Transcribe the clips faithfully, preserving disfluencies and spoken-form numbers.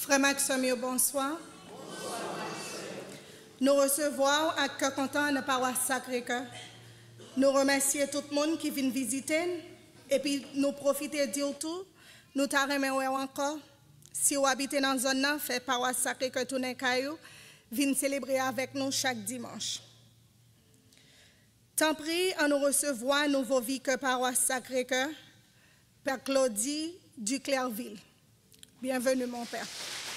Frère Maxime, bonsoir. Nous recevons à cœur content la paroisse Sacré-Cœur. Nous remercions tout le monde qui vient visiter et puis nous profiter de dire tout. Nous t'arrêtons encore. Si vous habitez dans la zone, fait paroisse Sacré-Cœur tourner caillou, venez célébrer avec nous chaque dimanche. Tant pis, à nous recevoir nouveau vicaire paroisse Sacré-Cœur, Père Claudie du Clairville. Bienvenue, mon Père.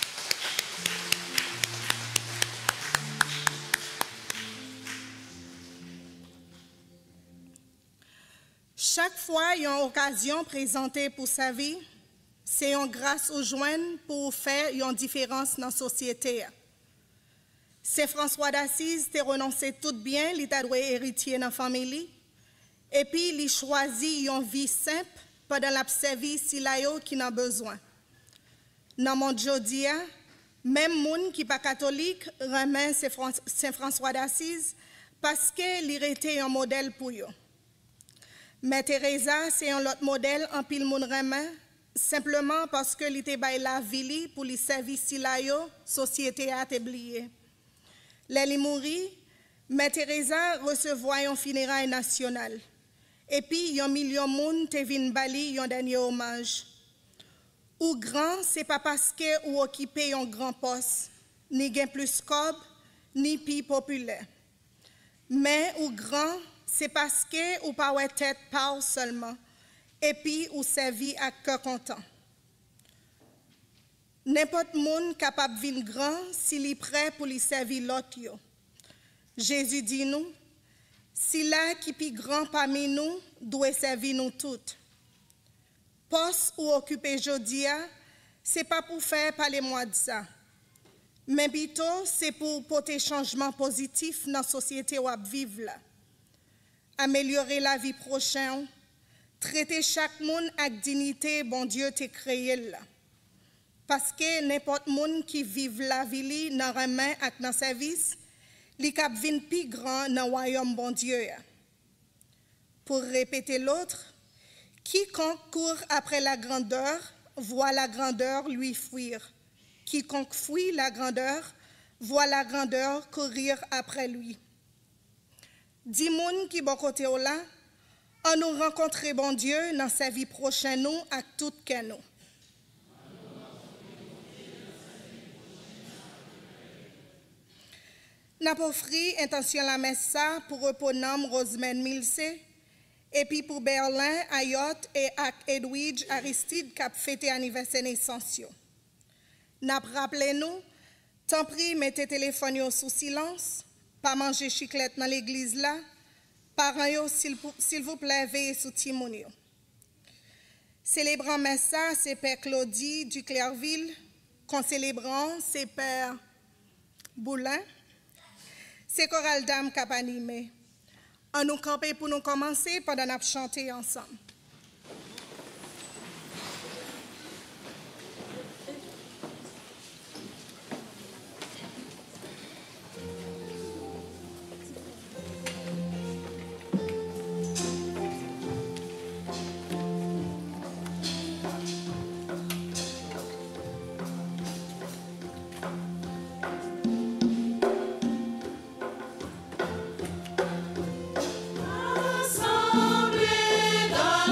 Chaque fois, il y a une occasion présentée pour sa vie, c'est une grâce aux joints pour faire une différence dans la société. C'est François d'Assise qui a renoncé tout bien, il a doué héritier dans la famille, et puis il a choisi une vie simple pendant la service qui n'a besoin. Dans le monde d'aujourd'hui, même les gens qui ne sont pas catholiques remettent Saint François d'Assise parce qu'il était un modèle pour eux. Mais Teresa, c'est un autre modèle en pile monde remet simplement parce que était bail la vie pour les services la yo société a oublié. L'elle mourit, mais Teresa recevait un funérail national. Et puis un million de monde te vinn bali un dernier hommage. Ou grand, c'est pas parce que ou occupé un grand poste, ni gain plus cob, ni plus populaire. Mais ou grand, c'est parce que ou pas ouais tête pas seulement, et puis ou servi à cœur content. N'importe monde capable de vivre grand s'il est prêt pour lui servir l'autre. Jésus dit nous, si là qui est grand parmi nous doit servir nous toutes. Poste ou occuper jodia, c'est pas pour faire parler moi de ça. Mais plutôt c'est pour porter changement positif dans la société où on vit là. Améliorer la vie prochaine, traiter chaque monde avec dignité, bon Dieu t'a créé là. Parce que n'importe monde qui vit la vie dans la main et dans le service, li cap vin plus grand dans le royaume bon Dieu. Pour répéter l'autre, quiconque court après la grandeur, voit la grandeur lui fuir. Quiconque fuit la grandeur, voit la grandeur courir après lui. Dix moun qui bon côté là, on nous rencontrer bon Dieu dans sa vie prochaine nous à tout que nous. N'a pas offri intention la messe pour reponam Rosemary Milse et puis pour Berlin, Ayot et Edwidge Aristide qui a fêté anniversaire naissance. N'a rappelé nous, tant pis mettez téléphone sous silence, pas manger chiclette dans l'église là, parents s'il vous plaît veillez sous Timonio. Célébrant messe c'est Père Claudie du Clairville, concélébrant c'est Père Boulin. C'est Chorale Dame qui a animé. On nous camper pour nous commencer pendant qu'on chanter ensemble. Assemblée dans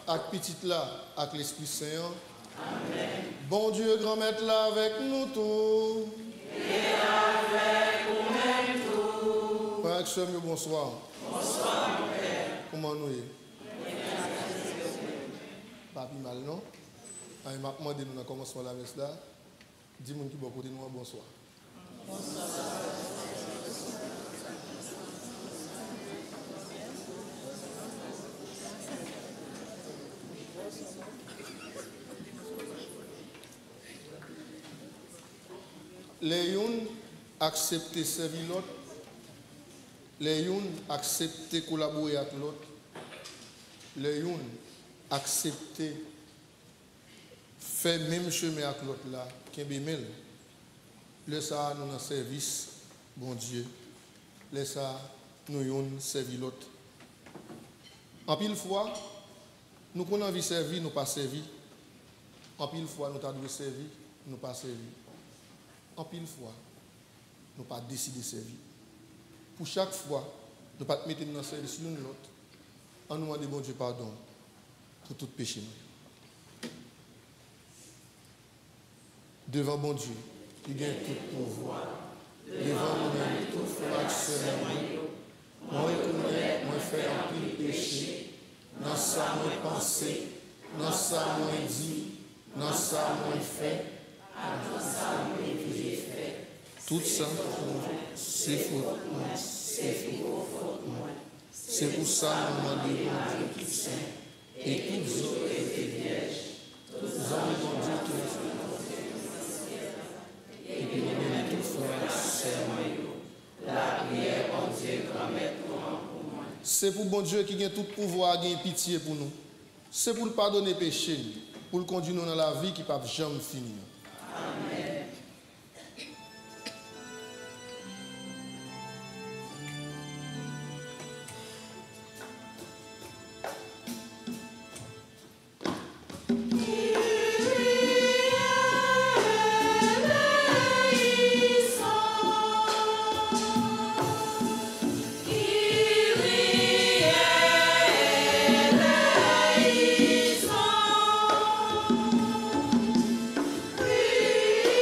avec petit là, avec l'Esprit Saint. Amen. Bon Dieu, grand maître là avec nous tous. Et avec nous-mêmes tous. Frère Axel, bonsoir. Bonsoir, mon père. Comment nous est? Pas plus mal, non? Je m'a demandé nous commençons la messe là. Dis-moi qui bon côté nous bonsoir. Bonsoir. Les uns acceptent servir l'autre, les uns acceptent collaborer avec l'autre, les uns acceptent faire même chemin avec l'autre là, qui est bien. Le ça nous dans service, bon Dieu. Le ça nous yon servir l'autre. En pile fois, nous qu'on envie servir, nous pas servir. En pile fois, nous t'avons servir, nous pas servir. En pile fois, nous pas décider de servir. Pour chaque fois, nous pas mettre dans le service l'un l'autre. En nous demandant bon Dieu pardon pour tout péché. Devant bon Dieu, qui gagne tout pouvoir. Devant nous-mêmes, tout frère moi, moi connais, moi fais un pile péché. Dans ça, moi penser, dans ça, moi dit, dans ça, moi fait. Tout ça, c'est faux. C'est pour ça que nous demandons Dieu qui saint. Et tous ont été vierges. Tous ont répondu tout. Et puis nous donnons tout frère, c'est la prière en Dieu grand-mère pour moi. C'est pour bon Dieu qui a tout pouvoir, qui a pitié pour nous. C'est pour le pardonner péché, pour le conduire dans la vie qui ne peut jamais finir. Amen. We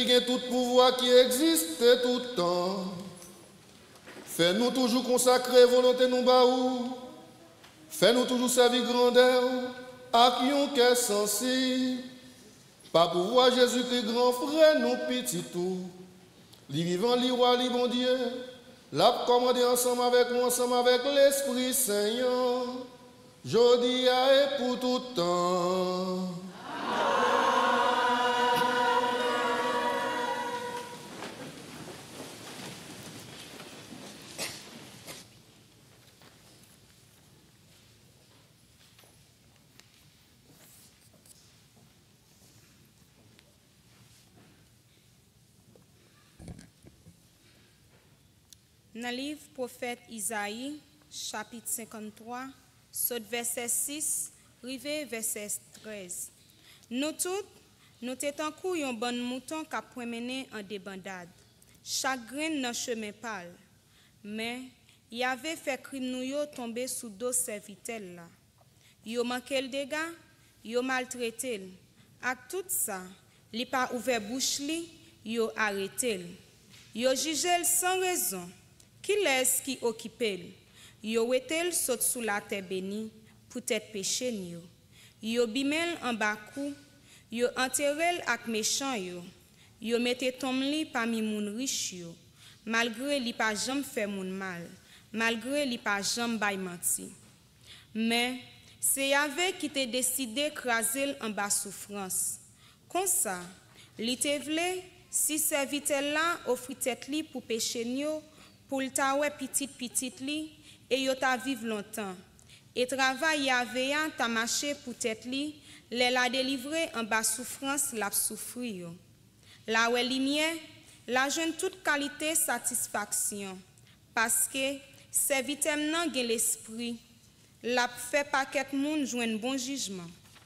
qui a tout pouvoir qui existe tout le temps. Fais-nous toujours consacrer volonté nous baou. Fais-nous toujours servir grandeur à qui on est sensible. Par pouvoir Jésus-Christ grand frère nous petit tout. Li vivant, li roi, li bon Dieu. L'a commandé ensemble avec nous, ensemble avec l'Esprit Saint. Jodi et pour tout temps. Dans le livre prophète Isaïe, chapitre cinquante-trois, saute verset six, rivé verset treize. Nous toutes, nous t'étions coup un bon mouton qui a promené en débandade. Chaque graine dans chemin pâle. Mais il avait fait crime nous yo tomber sous dos servitel là. Yo manqué le dégât, yo maltraité. Avec tout ça, li pas ouvert bouche li, yo arrêté. Yo jugé sans raison. Qui laisse qui occupe? Yo wetel saute sous la terre bénie pour être péché yo. Yo bimel en bas cou, yo enterrel ak méchant yo. Yo mette tom li parmi moun riche yo. Malgré li pa jam fait moun mal, malgré li pa jam bay menti. Mais c'est Yahvé qui te décidé craser en bas souffrance. Comme ça, li te vle si servitel là offri tête li pour péché yo. Pour le taoué petit petit li et yo ta vive longtemps. Et travail Yahvé ta marché pour tête li, les la délivré en bas souffrance la souffri yo. La oué lumière, la jeune toute qualité satisfaction parce que servitem nan gen l'esprit, la fait paquet moun joine bon jugement.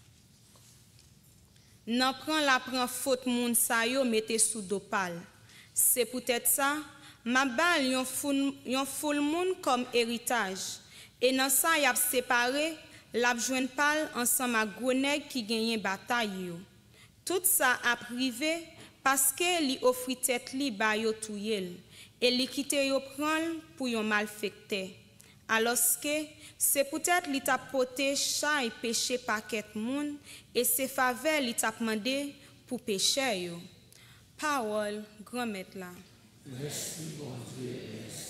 Nan prend la prend faute moun sa yo mette sous dopal. C'est peut-être ça ma bal yon foule moun comme héritage. Et dans ça, y a séparé, la joine pal ensemble à grenèg qui gagne bataille yo. Tout ça a privé parce que li offri tête li ba yo touyel et li kite yo prend pour yon malfecté. Alors que c'est peut-être li t'a poté chay péché paquet moun et c'est faveur li t'a demandé pour péché yo. Parole grand maître là. Merci, bon Dieu, merci.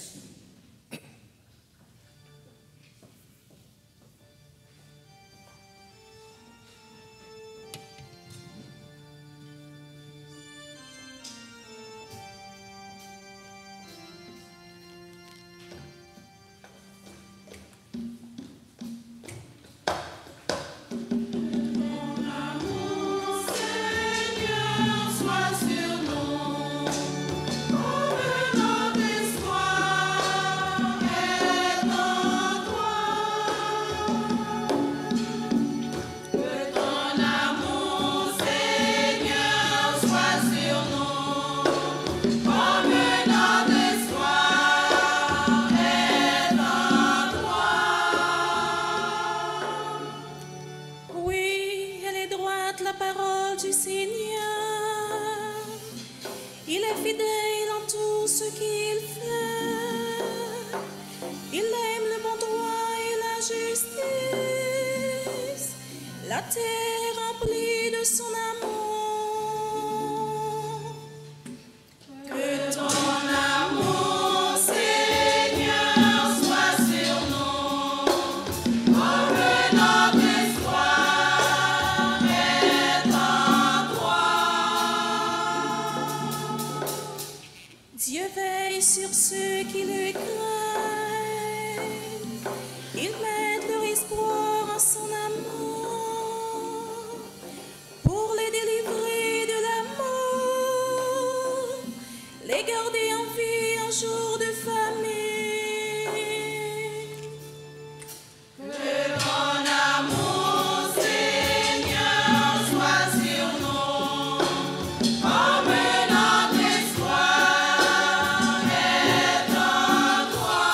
La terre remplie de son amour. Que ton amour, Seigneur, soit sur nous, comme notre espoir est en toi. Dieu veille sur ceux qui le craignent. Ils mettent leur espoir en son amour. Garder en vie un jour de famine. Que ton amour, Seigneur, soit sur nous, comme notre espoir est en toi.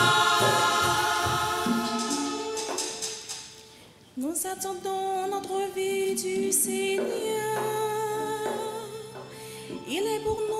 Nous attendons notre vie du Seigneur. Il est pour nous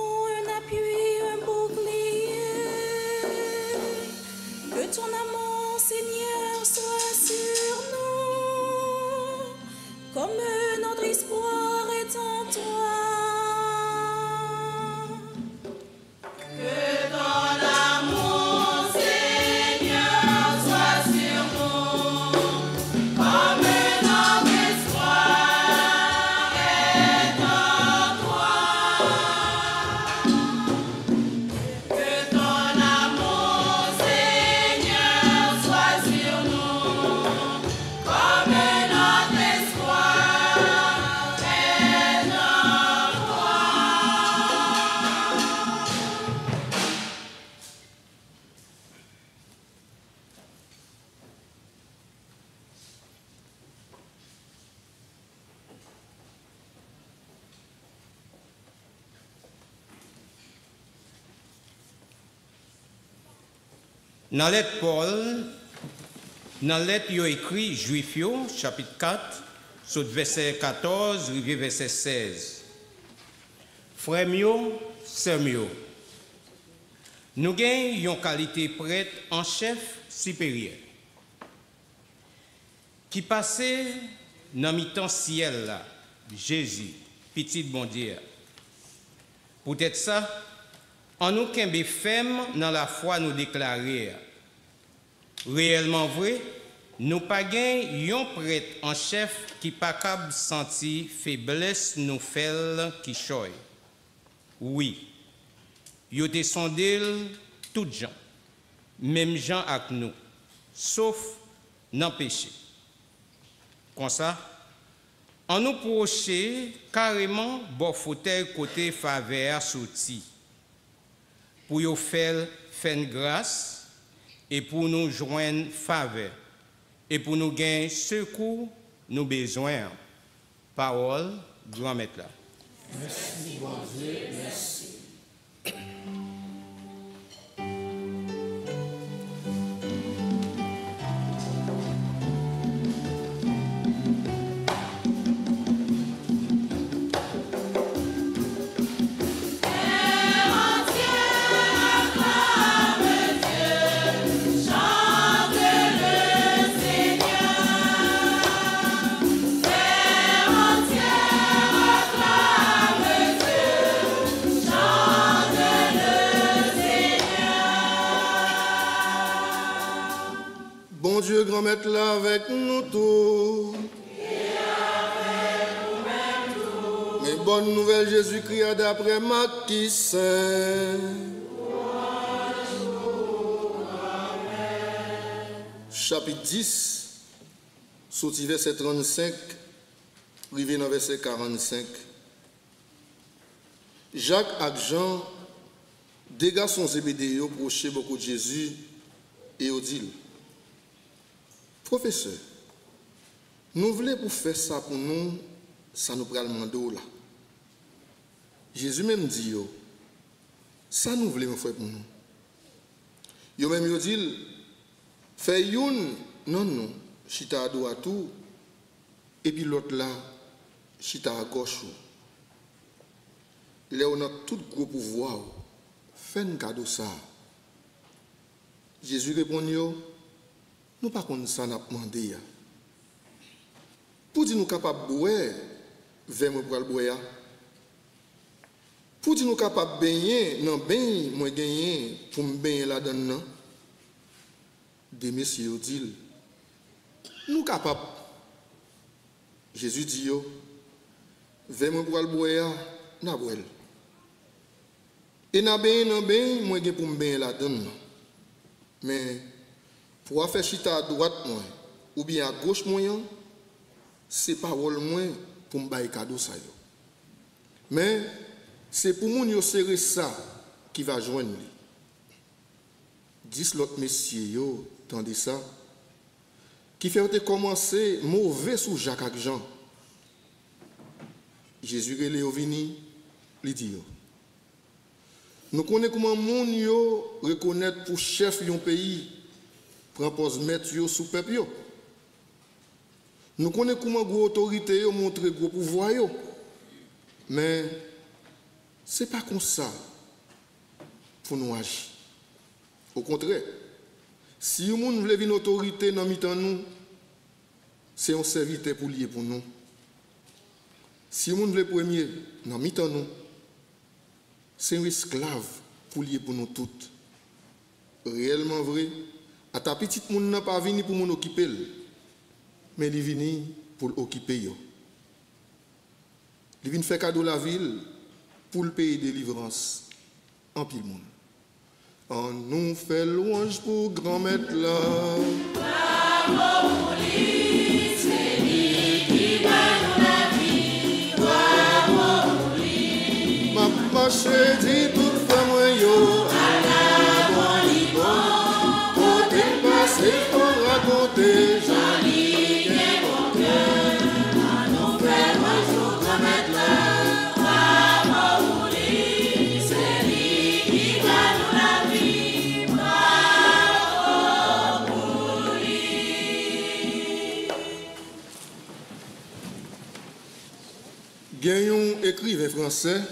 Dans la lettre Paul, dans la lettre yo écrit Juif yo, chapitre quatre, sur verset quatorze, rivé verset seize. Frères yo, sœurs yo, nous gagnons une qualité prêtre en chef supérieur qui passait dans mi-temps ciel là, Jésus, petit bon Dieu. Peut-être ça, en nous qu'un femme dans la foi nous déclarer réellement vrai, nous pas gain un prêtre en chef qui pas capable sentir faiblesse nous fait qui choy. Oui, yo te sondé tout gens, même gens avec nous, sauf dans péché. Comme ça, on nous proche carrément bon fauteuil côté faveur sorti pour yo faire faire grâce et pour nous joindre faveur et pour nous gagner secours nous besoin. Parole, grand maître là. Merci, bon Dieu, merci. Dieu, grand maître, là avec nous tous. Et avec nous-mêmes tous. Mais bonne nouvelle, Jésus-Christ, d'après Matthieu Saint. Chapitre dix, sorti verset trente-cinq, arrivé dans verset quarante-cinq. Jacques et Jean, deux garçons Zébédéo, prochaient beaucoup de Jésus et au dit: Professeur, nous voulons pour faire ça pour nous, ça nous prend le manteau là. Jésus même dit: ça nous voulons faire pour nous. Yo même yo dit: fait une, non, non, chita à droite et puis l'autre là, chita à gauche. Là, on a tout gros pouvoir. Fais un cadeau ça. Jésus répond: nous pas comme ça n'a demandé. Pour dire nous capables de boire, vers moi pour le boire. Pour dire nous capables de baigner, non bain, moi gagner pour me baigner là-dedans. Des messieurs disent: nous capables. Jésus dit: vers moi pour le boire, n'a boire. Et n'a bain, non bain, moi gagner pour me baigner là-dedans. Mais pour faire chita à droite moi ou bien à gauche moi, c'est pas rôle moi pour me bailler cadeau ça yo. Mais c'est pour moun yo serrer ça qui va joindre lui. Dix l'autre messieurs yo tandis ça qui fait commencer mauvais sous Jacques et Jean. Jésus relé au vini, lui dit: nous connaissons comment moun yo reconnaître pour chef yon pays propose mettre yo sous peuple yo. Nous connaissons comment gros autorité yo montre gros pouvoir yo. Mais c'est pas comme ça pour nous agir. Au contraire, si yon moun vle vin autorité dans mitan nous, c'est un serviteur pour lier pour nous. Si yon moun vle premier dans mitan nous, c'est un esclave pour lier pour nous toutes. Réellement vrai, à ta petite moun n'a pas venu pour m'en occuper, mais il venu pour occuper yo. Il vient faire cadeau la ville pour le pays de délivrance en pile monde. On nous fait louange pour grand maître là. Bravo pour lui, c'est lui qui donne la vie. Bravo pour lui. Ma marche dit tout fait moi yo. À la bonne bon, côté passé pour raconter. Joli bien bon cœur. À nous faire louange pour grand maître là. écrivain français,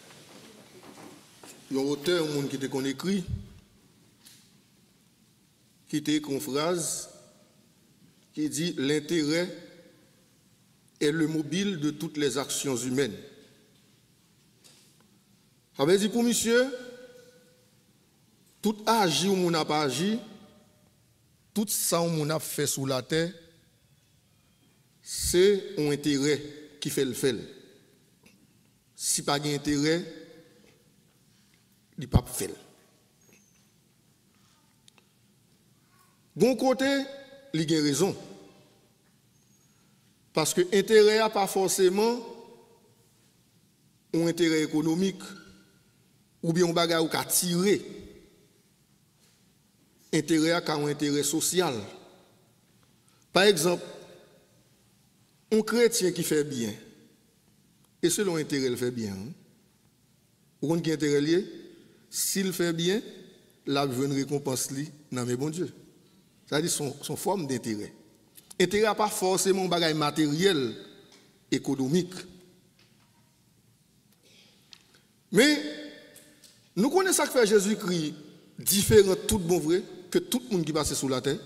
un auteur, un monde qui était qu'on écrit, qui était une phrase qui dit l'intérêt est le mobile de toutes les actions humaines. Ça veut dire pour monsieur, tout agi ou mon n'a pas agi, tout ça ou mon a fait sous la terre, c'est un intérêt qui fait le fait. Si pas d'intérêt, il n'y a pas de fait. Bon côté, il y a raison. Parce que l'intérêt n'a pas forcément un intérêt économique ou bien un bagage qui a tiré. Intérêt a un intérêt social. Par exemple, un chrétien qui fait bien, et selon intérêt, il fait bien. Hein? Vous comprenez intérêt lié? S'il fait bien, là, il veut une récompense dans mes bon Dieu. C'est-à-dire son, son forme d'intérêt. Intérêt n'a pas forcément un bagage matériel, économique. Mais nous connaissons ça que fait Jésus-Christ différent, tout bon vrai, que tout le monde qui passe sous la terre.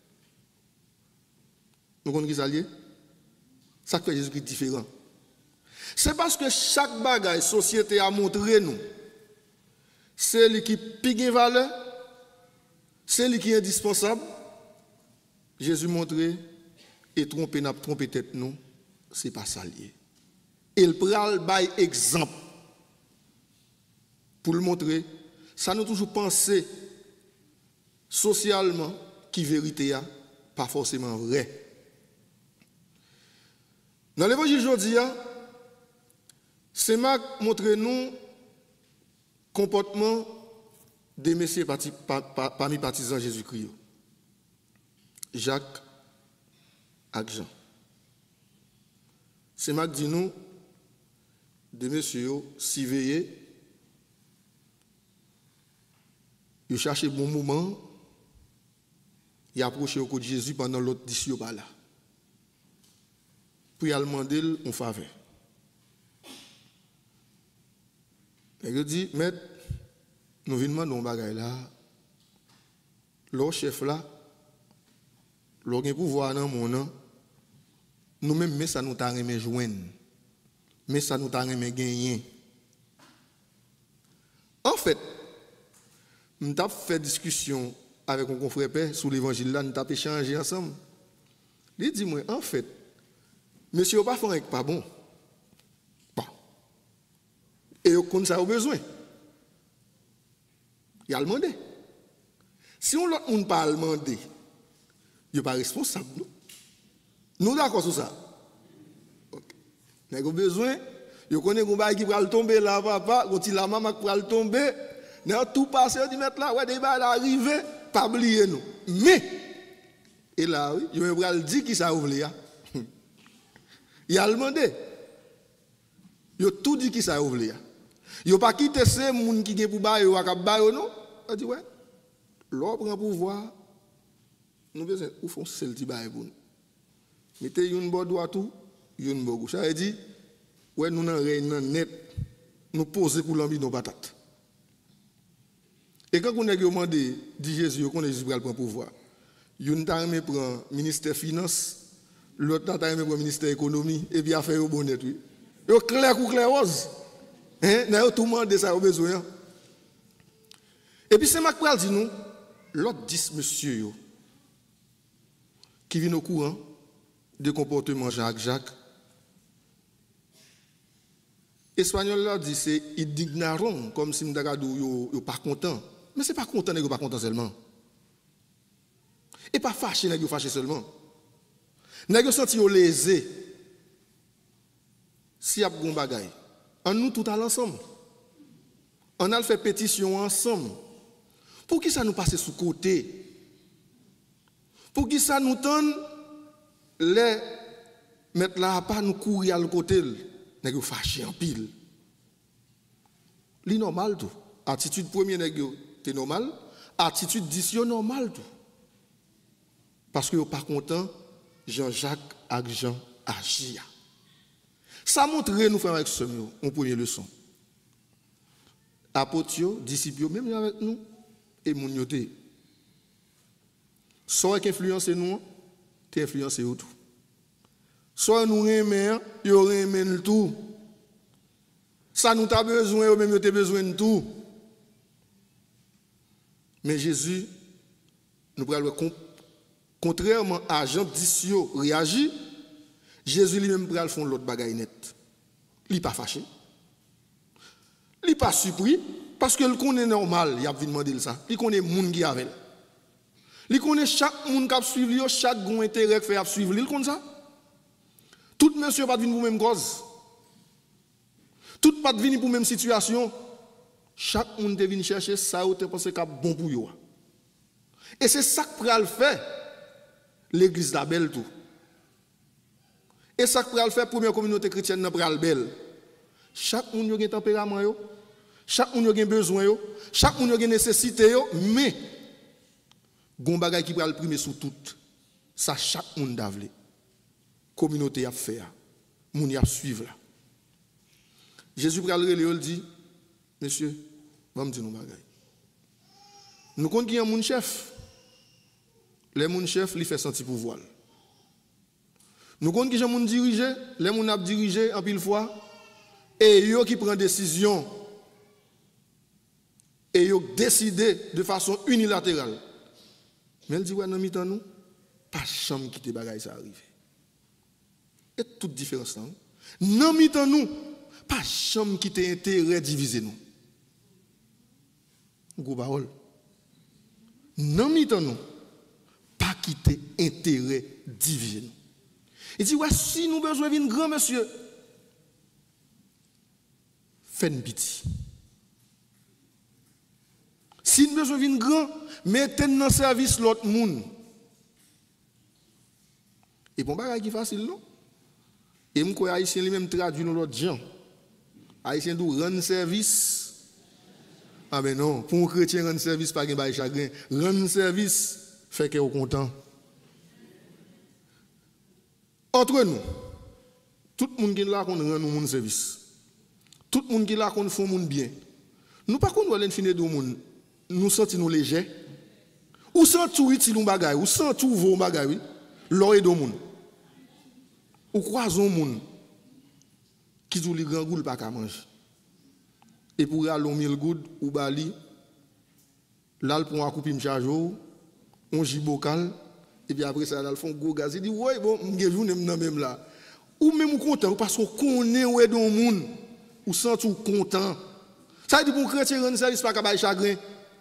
Nous connaissons ça lié? Ça fait Jésus-Christ différent. C'est parce que chaque bagage société a montré nous, c'est lui qui pique une valeur, c'est lui qui est indispensable. Jésus montré et tromper n'a trompé tête nous, c'est pas ça lié. Il prend le bail exemple pour le montrer. Ça nous toujours pensé socialement qui vérité a pas forcément vrai. Dans l'évangile aujourd'hui, c'est Marc montre nous comportement des messieurs parmi les partisans Jésus-Christ. Jacques et Jean. C'est Marc dit nous des messieurs s'y veiller, ils cherchaient bon moment, ils approchaient au côté de Jésus pendant l'autre discussion par là. Puis il a demandé une faveur. Et il dit, maître, nous venons demander un bagage là. Le chef là, le pouvoir dans mon nom, nous-mêmes, mais ça nous t'a remis joindre. Mais ça nous t'a remis gagner. En fait, nous avons fait discussion avec un confrère père sur l'évangile là, nous avons échangé ensemble. Il dit, moi, en fait, monsieur, pas fait pas bon. Bon. Et vous ça a besoin. Il a demandé. Si on l'autre monde pas demandé, il n'est pas responsable. Nous, nous d'accord sur ça. Ok. Mais vous avez besoin, vous connaissez un bail qui va tomber là, papa, quand il a maman qui va tomber, n'a tout passé, on dit mettre là, ouais, des balles arriver, pas oublier nous. Mais, et là, oui, il va dire qui ça ouvre là. Il a demandé. Il a tout dit qui ça ouvre là. Il n'a pas quitté ces gens qui sont pour bailler ou à bailler non. Il a dit ouais. L'homme prend pouvoir. Nous besoin où font celle qui baille pour nous. Mettez une bonne droite tout, une bonne gauche. Ça veut dire ouais nous n'en rien net. Nous poser pour l'envie nos patates. Et quand on a demandé dit Jésus qu'on est Jésus prend pouvoir. Une t'a aimé prend ministère finance. L'autre t'a aimé prend ministère économie et puis a fait au bonnet oui. Yo clair ou clair rose. Hein, n'a tout monde ça au besoin. Et puis c'est Marc pral dit nous l'autre dix monsieur yo qui vient au courant de comportement Jacques Jacques. Espagnol là dit c'est indignaron comme si m'ta yo yo pas content. Mais c'est pas content nèg pas content seulement. Et pas fâché nèg fâché seulement. Nèg yo senti yo lésé. Si y a bon bagay, on nous tout à l'ensemble. On a fait pétition ensemble. Pour qui ça nous passe sous côté? Pour qui ça nous donne les mettre là pas nous courir à le côté, nèg yo fâché en pile. Li normal tout. Attitude premier nèg yo c'est normal, attitude dix yo normal tout. Parce que yo pas content Jean-Jacques ak Jean agir. Ça montre nous faire avec ce une première leçon. Apôtres, disciples, même avec nous, et mon yoté. Soit qui influence nous, tu influences tout. Soit nous aimons, il y aura tout. Ça nous a besoin, même nous avons besoin de tout. Mais Jésus, nous prenons contrairement à Jean dix réagit, Jésus lui-même pral font l'autre bagaille net. Il n'est pas fâché. Il n'est pas surpris parce que le connaît normal, il a demandé ça. Il connaît monde qui avec. Il connaît chaque monde qui a suivi, chaque grand intérêt qui fait suivre, il connaît ça. Tout monsieur pas venir pour même cause. Tout pas venir pour même situation. Chaque monde vient chercher ça ou te pense que bon pour yo. Et c'est ça que pral fait l'église la belle tout. Et ça que pral faire première communauté chrétienne dans pral belle. Chaque monde a un tempérament yo, chaque monde a un besoin yo, chaque monde a une nécessité yo, mais gon bagay qui pral primer sous tout. Ça chaque monde davle. Communauté a fait, moun y a suivre là. Jésus pral relé il dit monsieur, va me dire nous bagay. Nous compte qui un moun chef. Les moun chef li fait sentir pouvoir. Nous compte qui moun diriger, les moun a diriger en pile fois et yo qui prend décision et yo décider de façon unilatérale. Mais elle dit ouais dans mi-temps nous pas chambre quitter bagay ça arrive. Et toute différence là. Dans mi-temps nous pas chambre quitter intérêt diviser nous. Gros parole. Dans mi-temps nous pas quitter intérêt diviser nous. Il dit ouais si nous besoin d'un grand monsieur faites une pitié. Si nous besoin d'un grand mettez dans service l'autre monde. Et bon bagay qui facile non. Et moi quoi haïtien lui même traduit dans l'autre gens. Haïtien dou rendre service. Ah ben non, pour un chrétien rendre service pas gain bail chagrin, rendre service fait que est content. Entre nous, tout le monde qui est là qu'on rend nous service. Tout le monde qui est là qu'on fait monde bien. Nous pas qu'on aller finir de monde. Nous sentons nous légers. Ou sans tout utile un bagay, ou sans tout vos bagay, l'oreille de monde. Ou croisons monde qui dit les grands goût pas qu'à manger. Et pour aller au mille goud ou bali, là pour un couper m'charge, on gît bocal et puis après ça là le font gros gaz, il dit ouais bon, m'gè journée même là. Ou même content parce qu'on connaît ouais dans monde ou sent tout content. Ça dit pour chrétien rendre service pas qu'à chagrin.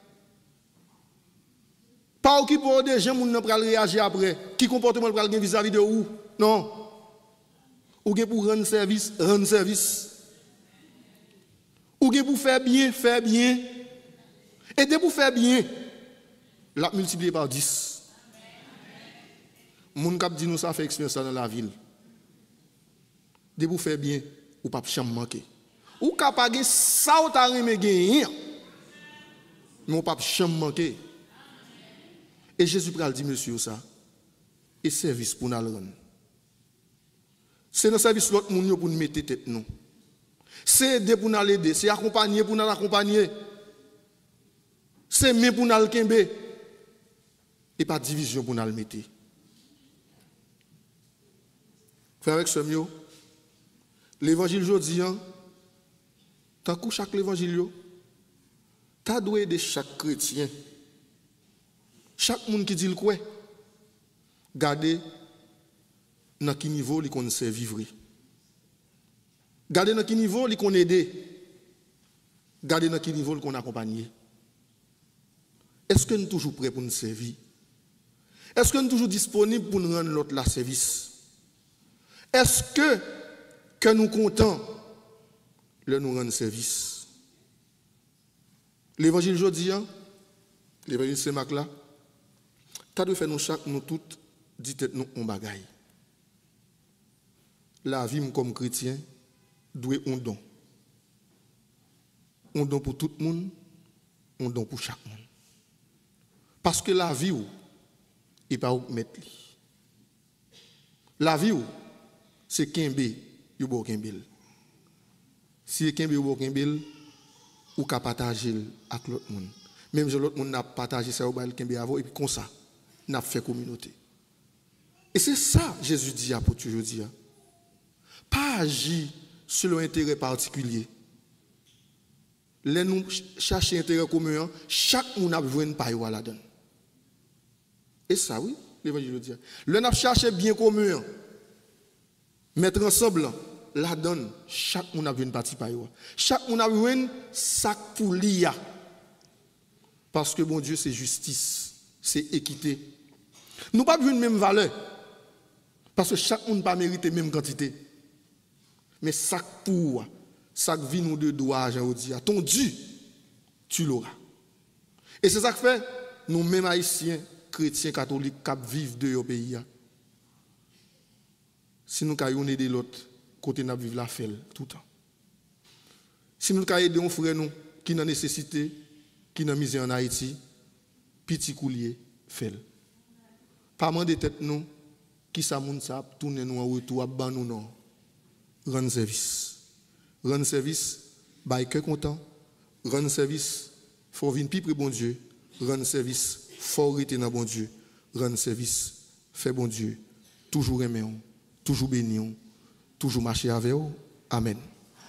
Pas qui pour des gens moun nan pral réagir après, qui comportement pral gen vis-à-vis de ou? Non. Ou gen pour rendre service, rendre service. Ou gen pour faire bien, faire bien. Et de pour faire bien, la multiplier par dix. Moun kap di nous ça fait expérience dans la ville. De pour faire bien, ou pas champ manquer. Ou capable gen ça ou ta remè gen, mais ou pas champ manquer. Et Jésus pral dit monsieur ça. Et service pour nous rendre. C'est dans service l'autre monde pour nous mettre tête nous. C'est aider pour nous aider, c'est accompagner pour nous accompagner. C'est aimer pour nous kembe. Et pas division pour nous mettre. Frère avec ce mieux. L'évangile aujourd'hui, tant que chaque évangile, t'as doué de chaque chrétien. Chaque monde qui dit le quoi, gardez dans quel niveau il qu'on sait vivre. Gardez dans quel niveau il qu'on aide. Gardez dans quel niveau il qu'on accompagne. Est-ce que nous sommes toujours prêts pour nous servir? Est-ce que nous sommes toujours disponibles pour nous rendre l'autre la service? Est-ce que, que nous comptons le nous rendre service? L'évangile aujourd'hui, l'évangile Saint-Marc là, t'as de faire nous chaque nous toutes dit tête nous on bagaille. La vie comme chrétien doit un don. Un don pour tout le monde, un don pour chaque monde. Parce que la vie est pas où mettre. La vie c'est kembe yo bo kembel. Si kembe yo bo kembel, ou ka partager avec l'autre monde. Même si l'autre monde n'a partagé ça, ou ba kembe avant et puis comme ça, n'a fait communauté. Et c'est ça Jésus dit pour toujours dire. Pas agir selon un intérêt particulier. Les nous chercher intérêt commun, chaque monde a besoin de payer la donne. Et ça oui, l'évangile dit. Le n'a chercher bien commun. Mettre ensemble la donne, chaque monde a besoin de partie payer. Chaque monde a besoin de sac pour l'I A. Parce que bon Dieu c'est justice, c'est équité. Nous pas besoin de même valeur. Parce que chaque monde pas mérité même quantité. Mais sac pour sac vie nous de doigt, j'ai dit, ton Dieu, tu l'auras. Et c'est ça que fait, nous mêmes haïtiens, chrétiens, catholiques, qui vivent de nos pays. Si nous avons aidé l'autre, côté nous vivons la fête tout le temps. Si nous avons aidé un frère nous, qui n'a nécessité, qui n'a misé en Haïti, petit coulier, fait. Pas moins de tête nous, qui ça moun ça, tourner nous en retour, ban nous non. Rendre service. Rendre service, bah cœur content. Rendre service, faut venir plus près bon Dieu. Rendre service, faut rester dans bon Dieu. Rendre service, fait bon Dieu. Toujours aimer, toujours bénir, toujours marcher avec vous. Amen.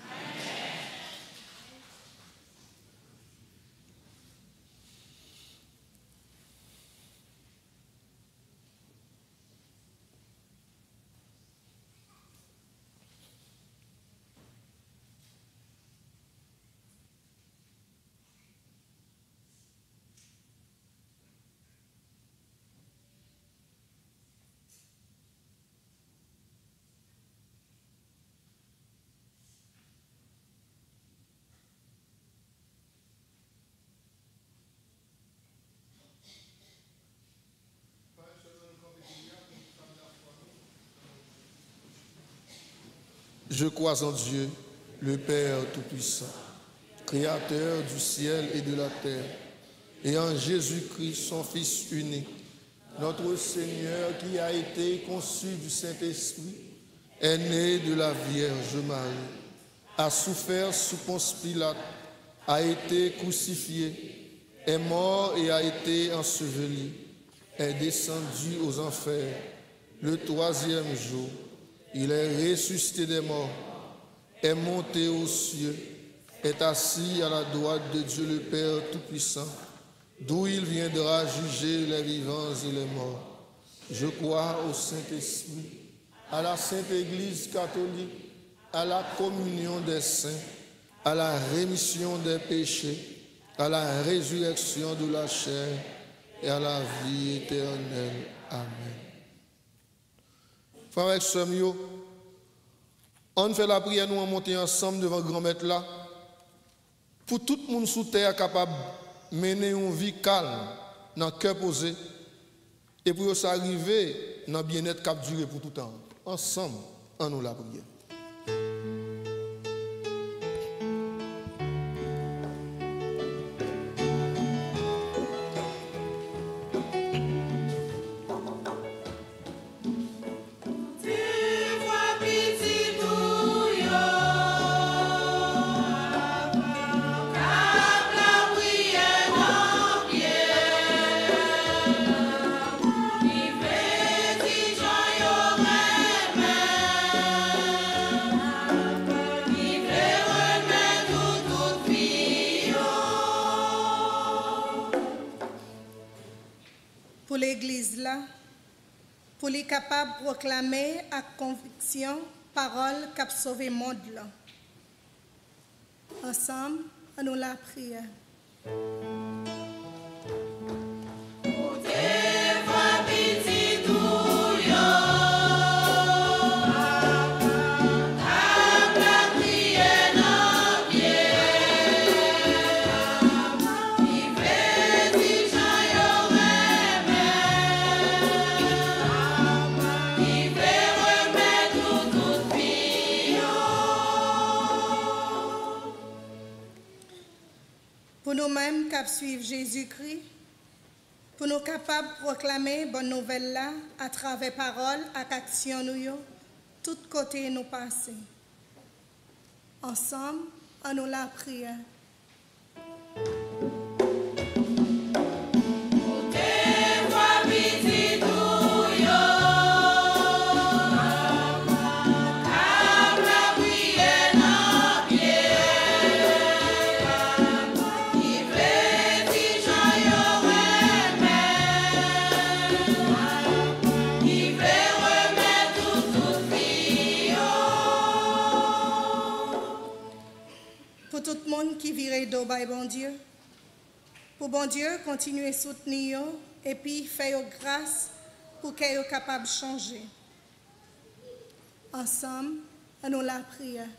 Je crois en Dieu, le Père Tout-Puissant, Créateur du ciel et de la terre, et en Jésus-Christ, son Fils unique, notre Seigneur qui a été conçu du Saint-Esprit, est né de la Vierge Marie, a souffert sous Ponce Pilate, a été crucifié, est mort et a été enseveli, est descendu aux enfers. Le troisième jour, il est ressuscité des morts, est monté aux cieux, est assis à la droite de Dieu le Père Tout-Puissant, d'où il viendra juger les vivants et les morts. Je crois au Saint-Esprit, à la Sainte Église catholique, à la communion des saints, à la rémission des péchés, à la résurrection de la chair et à la vie éternelle. Amen. Frères et sœurs, on fait la prière, nous on monter ensemble devant le grand maître là, pour tout le monde sous terre capable de mener une vie calme, dans le cœur posé, et pour s'arriver dans le bien-être qui a duré pour tout le temps. Ensemble, on nous la prière. L'Église là, pour les capables de proclamer à conviction parole qui a sauvé le monde là. Ensemble, nous la prière. Pour nous-mêmes qui suivons Jésus-Christ, pour nous capables de proclamer bonne nouvelle là à travers parole et action nous, tout côté nous passer. Ensemble, à nous la prière. Pour tout le monde qui virait d'eau by bon Dieu, pour bon Dieu continuer à soutenir et puis faire grâce pour qu'elle soit capable de changer. Ensemble, à nous la prière.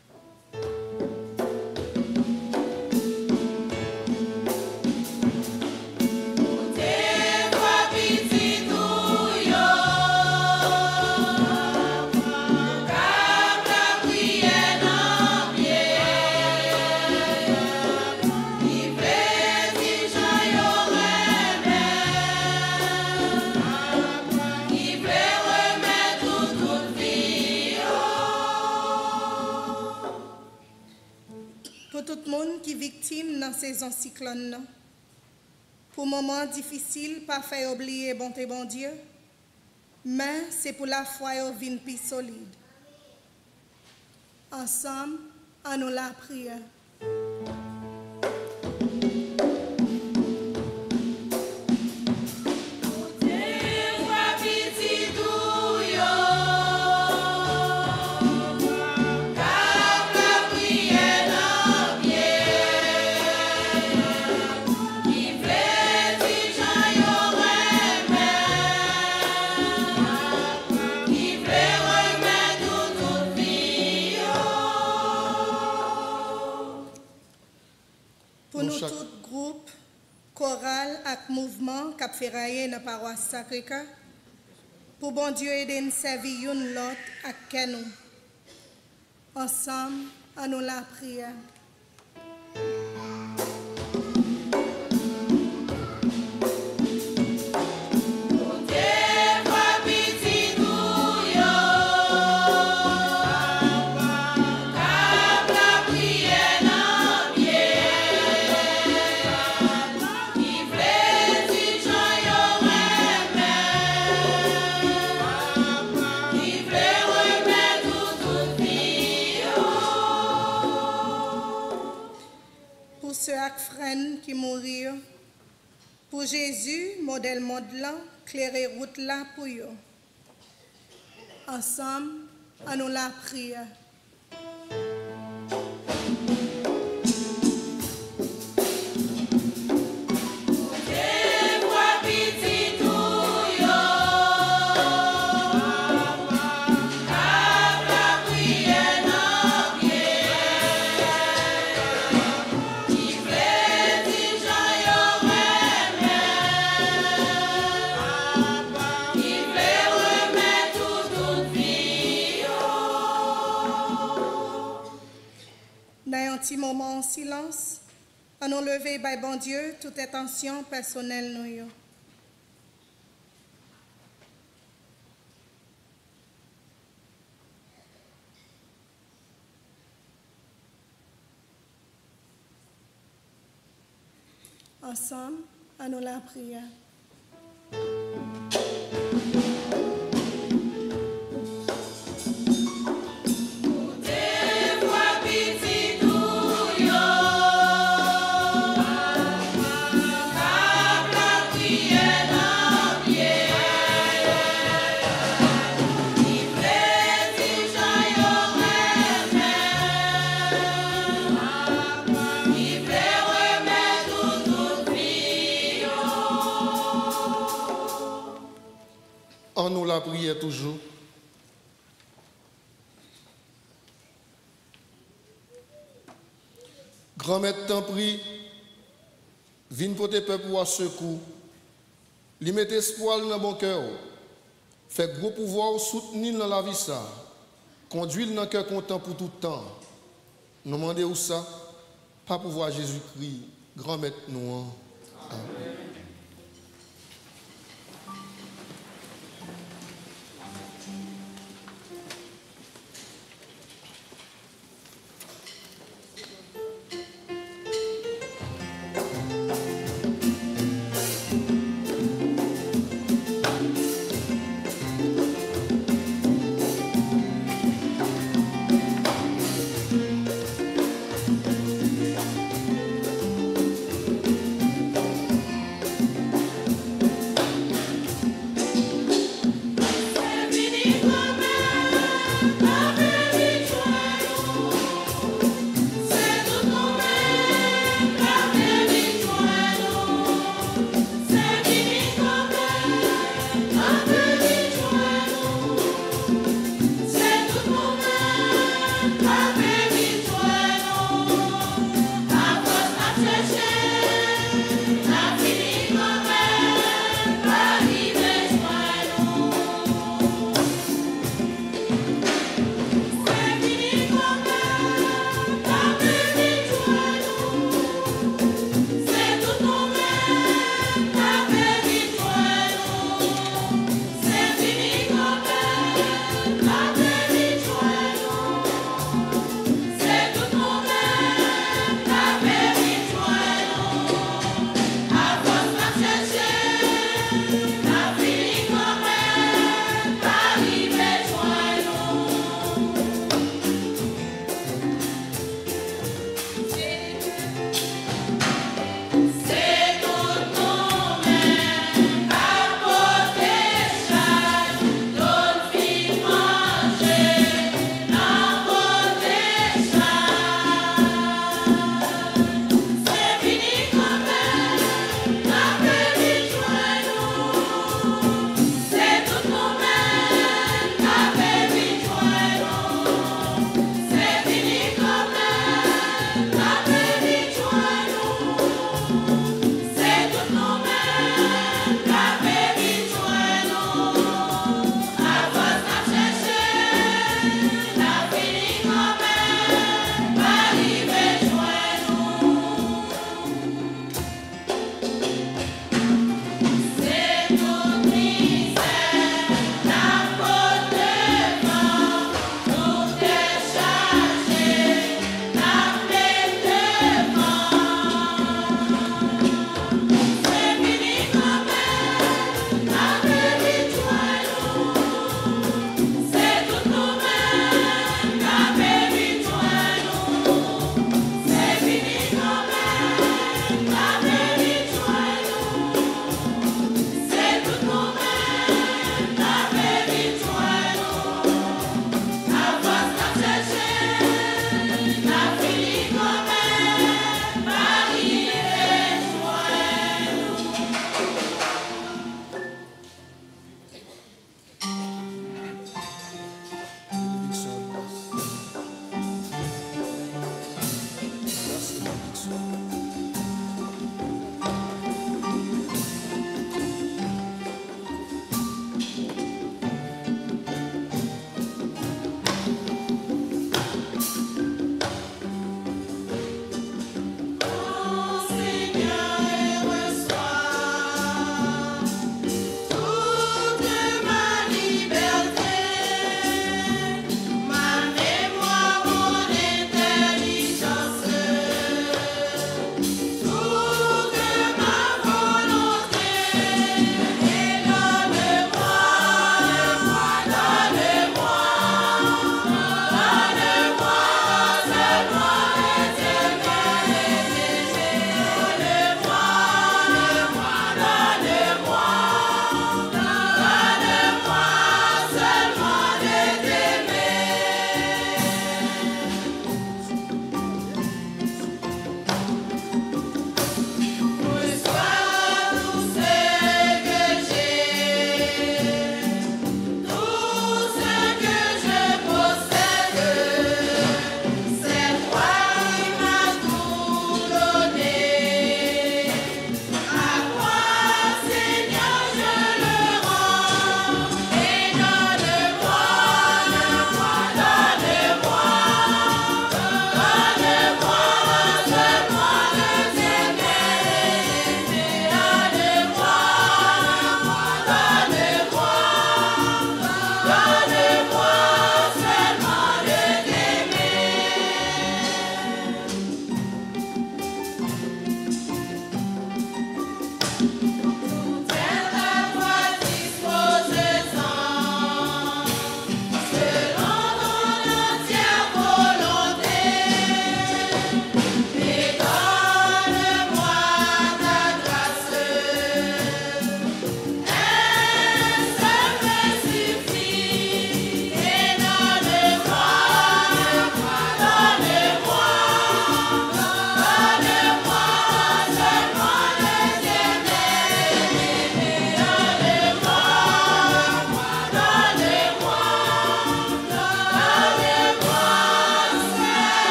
Pour tout le monde qui est victime dans la saison cyclone, pour moments difficiles, pas faire oublier bonté bon Dieu, mais c'est pour la foi et une vie solide. Ensemble, à nous la prière. Pour nous chaque- tout groupe, choral et mouvement qui fait railler dans la paroisse Sacré-Cœur, pour bon Dieu aider nous servir une l'autre avec nous. Ensemble, à nous la prière. Pour ceux ak frères qui mourir, pour Jésus, modèle modelant, clairer route là pour eux. Ensemble, à nous la prière. Dans un petit moment en silence, à nous lever, by bon Dieu, toute attention personnelle nous. yo. Ensemble, à nous la prière. En nous la prière toujours. Grand-mère t'en prie, viens pour tes peuples à secours. Li mette espoir dans bon cœur. Fait gros pouvoir soutenir dans la vie ça. Conduire dans cœur content pour tout temps. Nous demandons où ça, pas pouvoir Jésus-Christ, grand-mère nous. Amen.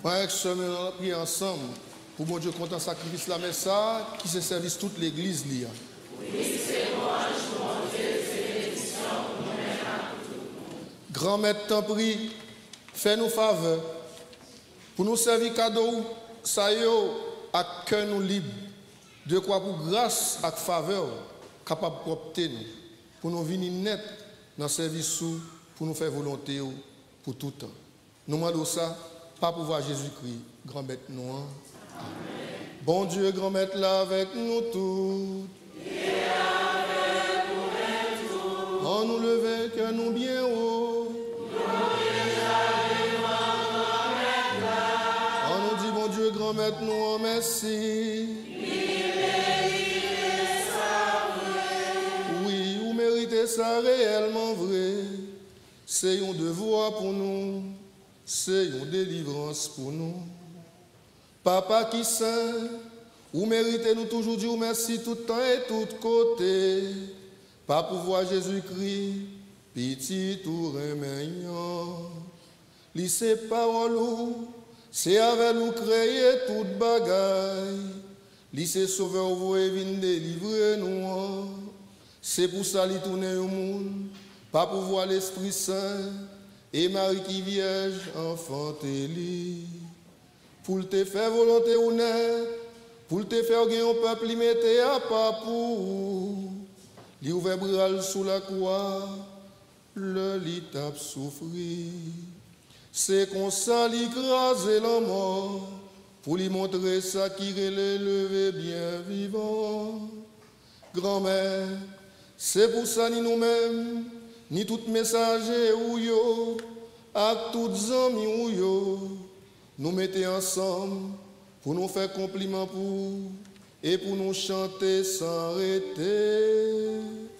Frères et sœurs, nous prions ensemble pour bon Dieu content sacrifice la messe qui se service toute l'église liée. Grand maître, t'en prie, fais-nous faveur pour nous servir cadeau, ça y est, à cœur nous libre, de quoi pour grâce et faveur, capable de propter nous, pour nous venir net dans le service pour nous faire volonté pour tout temps. Nous demandons ça, pas pour voir Jésus-Christ, grand maître nous. Amen. Bon Dieu, grand maître là avec nous tous. On nous lever que nous bien haut. On nous dit bon Dieu, grand maître nous en merci. Oui, vous méritez ça réellement vrai. C'est un devoir pour nous. C'est une délivrance pour nous. Papa qui saint, vous méritez nous toujours dire merci tout temps et tout côté. Pas pour voir Jésus-Christ, petit ou remeillant. Lycée parole, c'est avec nous créer toute bagaille. Lycée sauveur, vous venir délivrer nous. C'est pour ça qu'il tourne au monde, pas pour voir l'Esprit Saint. Et Marie qui vierge, enfanté li, pour te faire volonté honnête, pour te faire gagner un peuple, il mettait à pas pour, il ouvert bras sous la croix, le lit tape souffrir. C'est qu'on ça l'écraser la mort, pour lui montrer ça qui relève levé bien vivant. Grand-mère, c'est pour ça ni nous-mêmes, ni tout messager ou yo, à toutes amis ou yo, nous mettons ensemble pour nous faire compliment pour et pour nous chanter sans arrêter.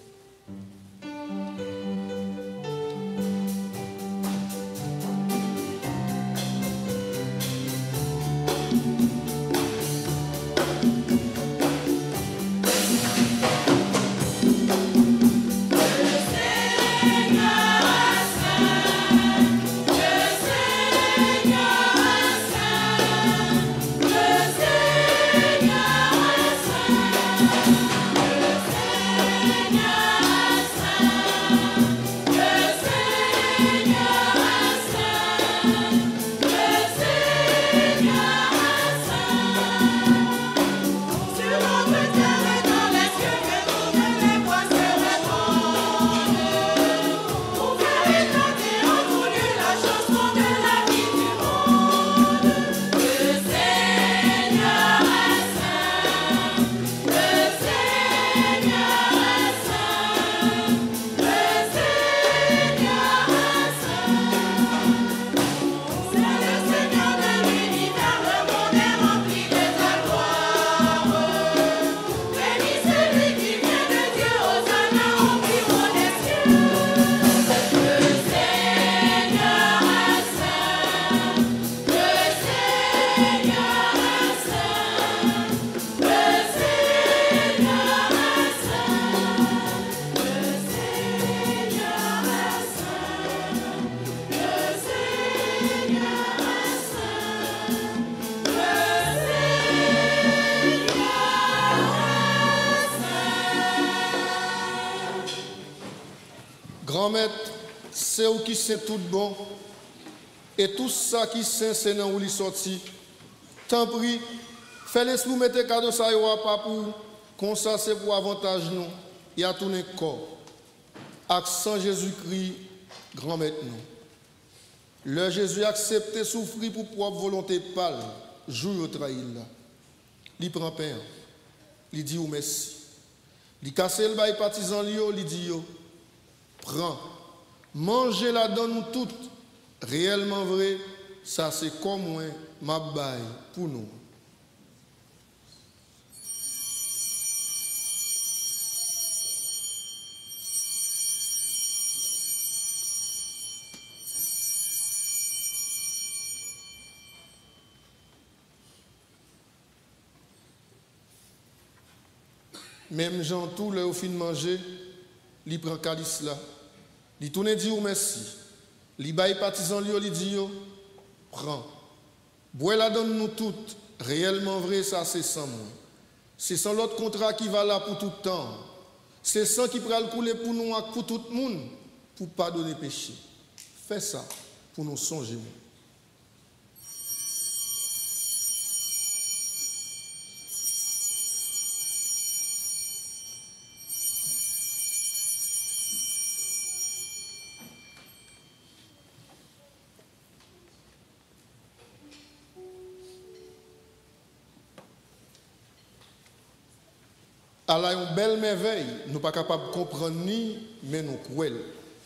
Grand-maître, c'est où qui c'est tout bon, et tout ça qui c'est, c'est dans où il sorti. Tant pis, fais l'esprit mettre cadeau ça, y a pas pour, comme ça c'est pour avantage nous, il y a tout un corps. Accent Jésus-Christ, grand-maître nous. Le Jésus accepté souffrir pour propre volonté pâle, jour au trahir là. Il prend pain, il dit ou merci. Il casse le bail partisan, il dit yo. Prends, mangez la dans nous toutes. Réellement vrai, ça c'est comme moi, ma baille pour nous. Même Jean tout le au fin de manger, il prend calice là, il tourne dit merci, il baille partisan lui, il dit yo, prends, Bois la donne nous toutes, réellement vrai, ça c'est sans moi. C'est sans l'autre contrat qui va là pour tout le temps. C'est sang qui prend le couler pour nous, pour tout le monde, pour pardonner péché. Fais ça pour nous songer. Elle a une belle merveille, nous ne sommes pas capables de comprendre ni, mais nous cruels.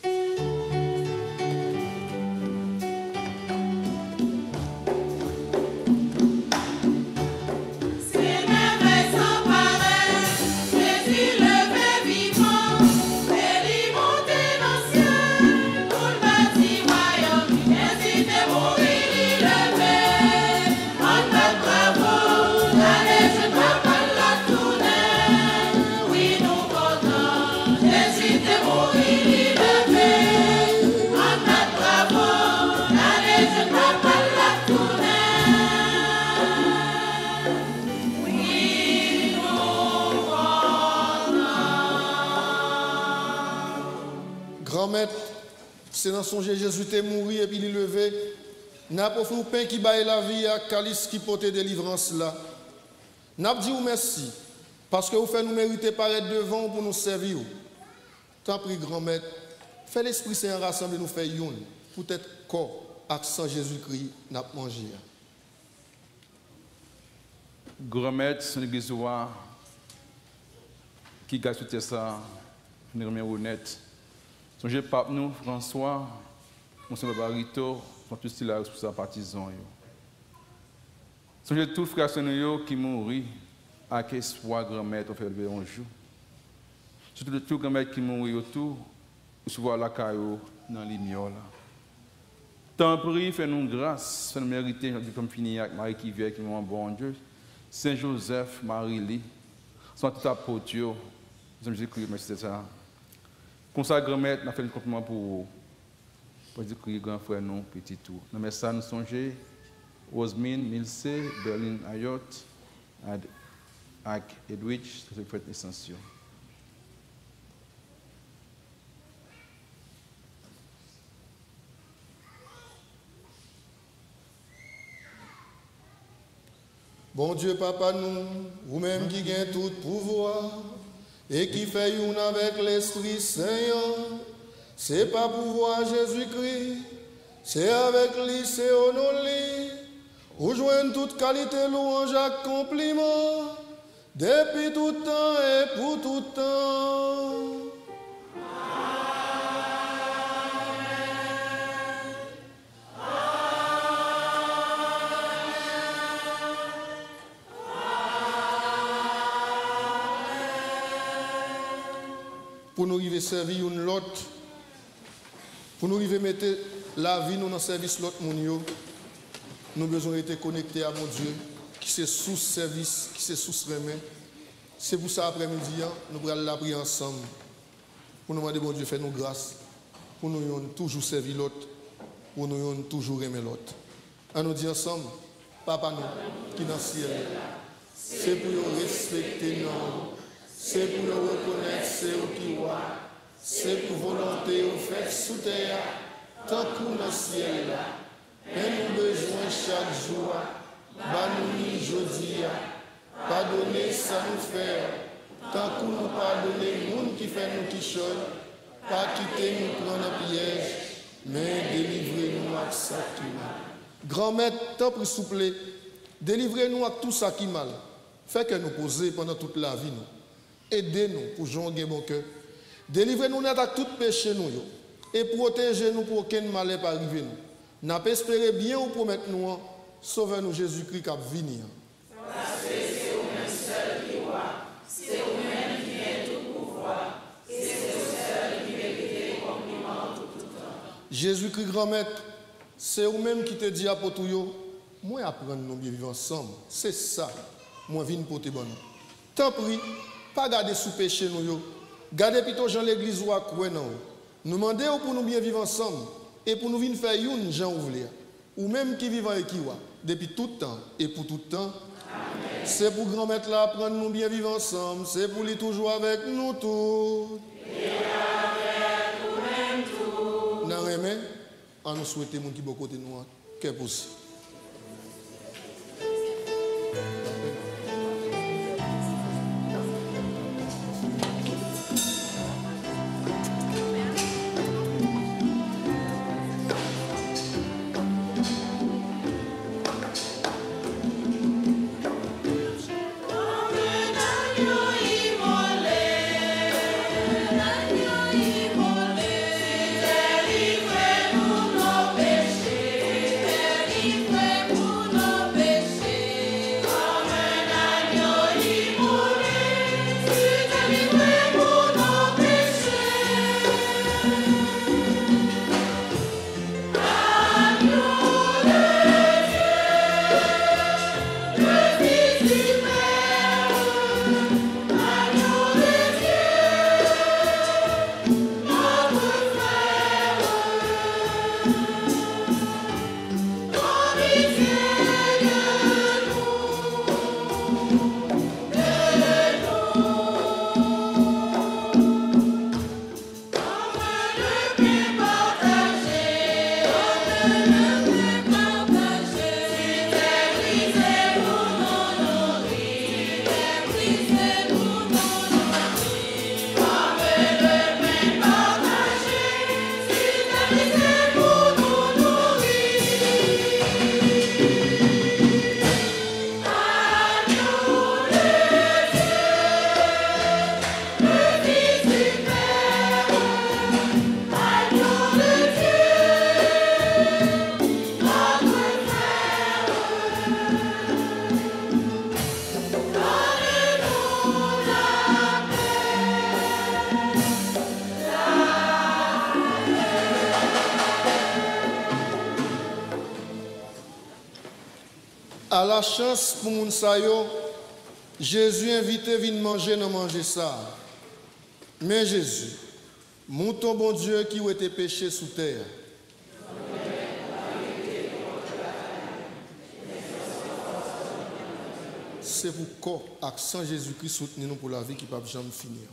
C'est dans son Jésus est mort et puis il est levé. N'a pas fait pain qui baille la vie à calice qui porte délivrance là. N'a dit ou merci parce que vous faites nous mériter paraître devant pour nous servir. Tant pis grand maître, fais l'Esprit Saint rassembler nous faire une pour être corps accent Jésus-Christ n'a mangé. Grand maître son église qui gagne tout ça nous remet honnête. Songez pape nous, François, Monsieur Barbarito, sont tous là pour sa partisan. Songez tous frères qui mourent à espoir grand-mère fait lever un jour. Surtout tous grand-mère qui mourent autour, pour voir la caillou dans l'ignola. Tant pis, fais-nous grâce, fais-nous mériter, comme fini avec Marie qui vient, qui nous bon Dieu. Saint Joseph, Marie-Lie, sont tous apôtres, Jésus-Christ, merci de ça. Comme ça, grand-mère, nous avons fait un compliment pour pour dire que grand frère, non, petit tout. Nous avons ça, nous songeons, Osmine, Milce, Berlin, Ayot, avec Edwidge, c'est le fait essentiel. Bon Dieu, Papa, nous, vous-même qui gagnez tout pouvoir, et qui fait une avec l'Esprit Saint, c'est pas pouvoir Jésus-Christ, c'est avec lui, c'est honoré, où joignent toute qualité, louange, compliment, depuis tout temps et pour tout temps. Pour nous arriver à servir une l'autre, pour nous arriver à mettre la vie nous dans le service de l'autre monde, nous avons besoin d'être connectés à mon Dieu, qui c'est sous service, qui c'est sous remet. C'est pour ça après-midi, nous allons la prier ensemble. Pour nous demander, bon Dieu, fais-nous grâce. Pour nous toujours servir l'autre, pour nous toujours aimer l'autre. On nous dit ensemble, Papa nous, qui est dans le ciel, c'est pour nous respecter nous. C'est pour nous reconnaître, c'est au qui voit. C'est pour volonté au fait sous terre, tant qu'on dans le ciel là. Et nous besoin chaque jour, bah nous ni jodi, pardonner ça nous fait. Tant qu'on nous pardonne, monde qui fait nous qui chône, pas quitter nous prendre un piège, mais délivrez-nous à ça qui mal. Grand-mère, tant pour souple, délivrez-nous à tout ça qui mal. Fait que nous poser pendant toute la vie nous. Aidez-nous pour jouer bon cœur. Délivrez-nous de tout péché nous et protégez-nous pour aucun malheur pas arriver nous. N'a pas espéré bien ou promettre nous, sauvez-nous Jésus-Christ qui va venir. Parce que c'est vous-même seul qui voit, c'est vous-même qui a tout pouvoir, et c'est vous seul qui mérite les compliments tout le temps. Jésus-Christ grand maître, c'est vous-même qui te dit à Potouyo, moi apprendre nous bien vivre ensemble. C'est ça, moi viens pour te bon. Tant pis. Pas garder sous péché nous, garder plutôt Jean l'église ou à quoi non. Nous demandons pour nous bien vivre ensemble et pour nous venir faire une Jean ouvrir ou même qui vivent avec qui wa. depuis tout temps et pour tout temps. C'est pour grand-mère là prendre nous bien vivre ensemble, c'est pour lui toujours avec nous tous. Et avec nous-mêmes tous. Dans les mains, on nous souhaite les gens qui sont côté de nous, qu'est possible. À la chance pour moun sa yo, Jésus invite vin manger dans manger ça. Mais Jésus, mon bon Dieu qui a été péché sous terre. C'est pour corps, accent Jésus-Christ soutenir nous pour la vie qui ne peut jamais finir.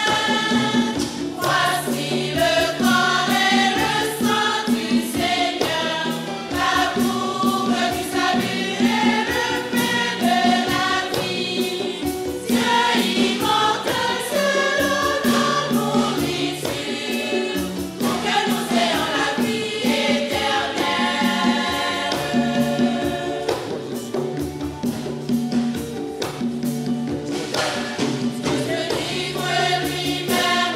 Ce livre lui-même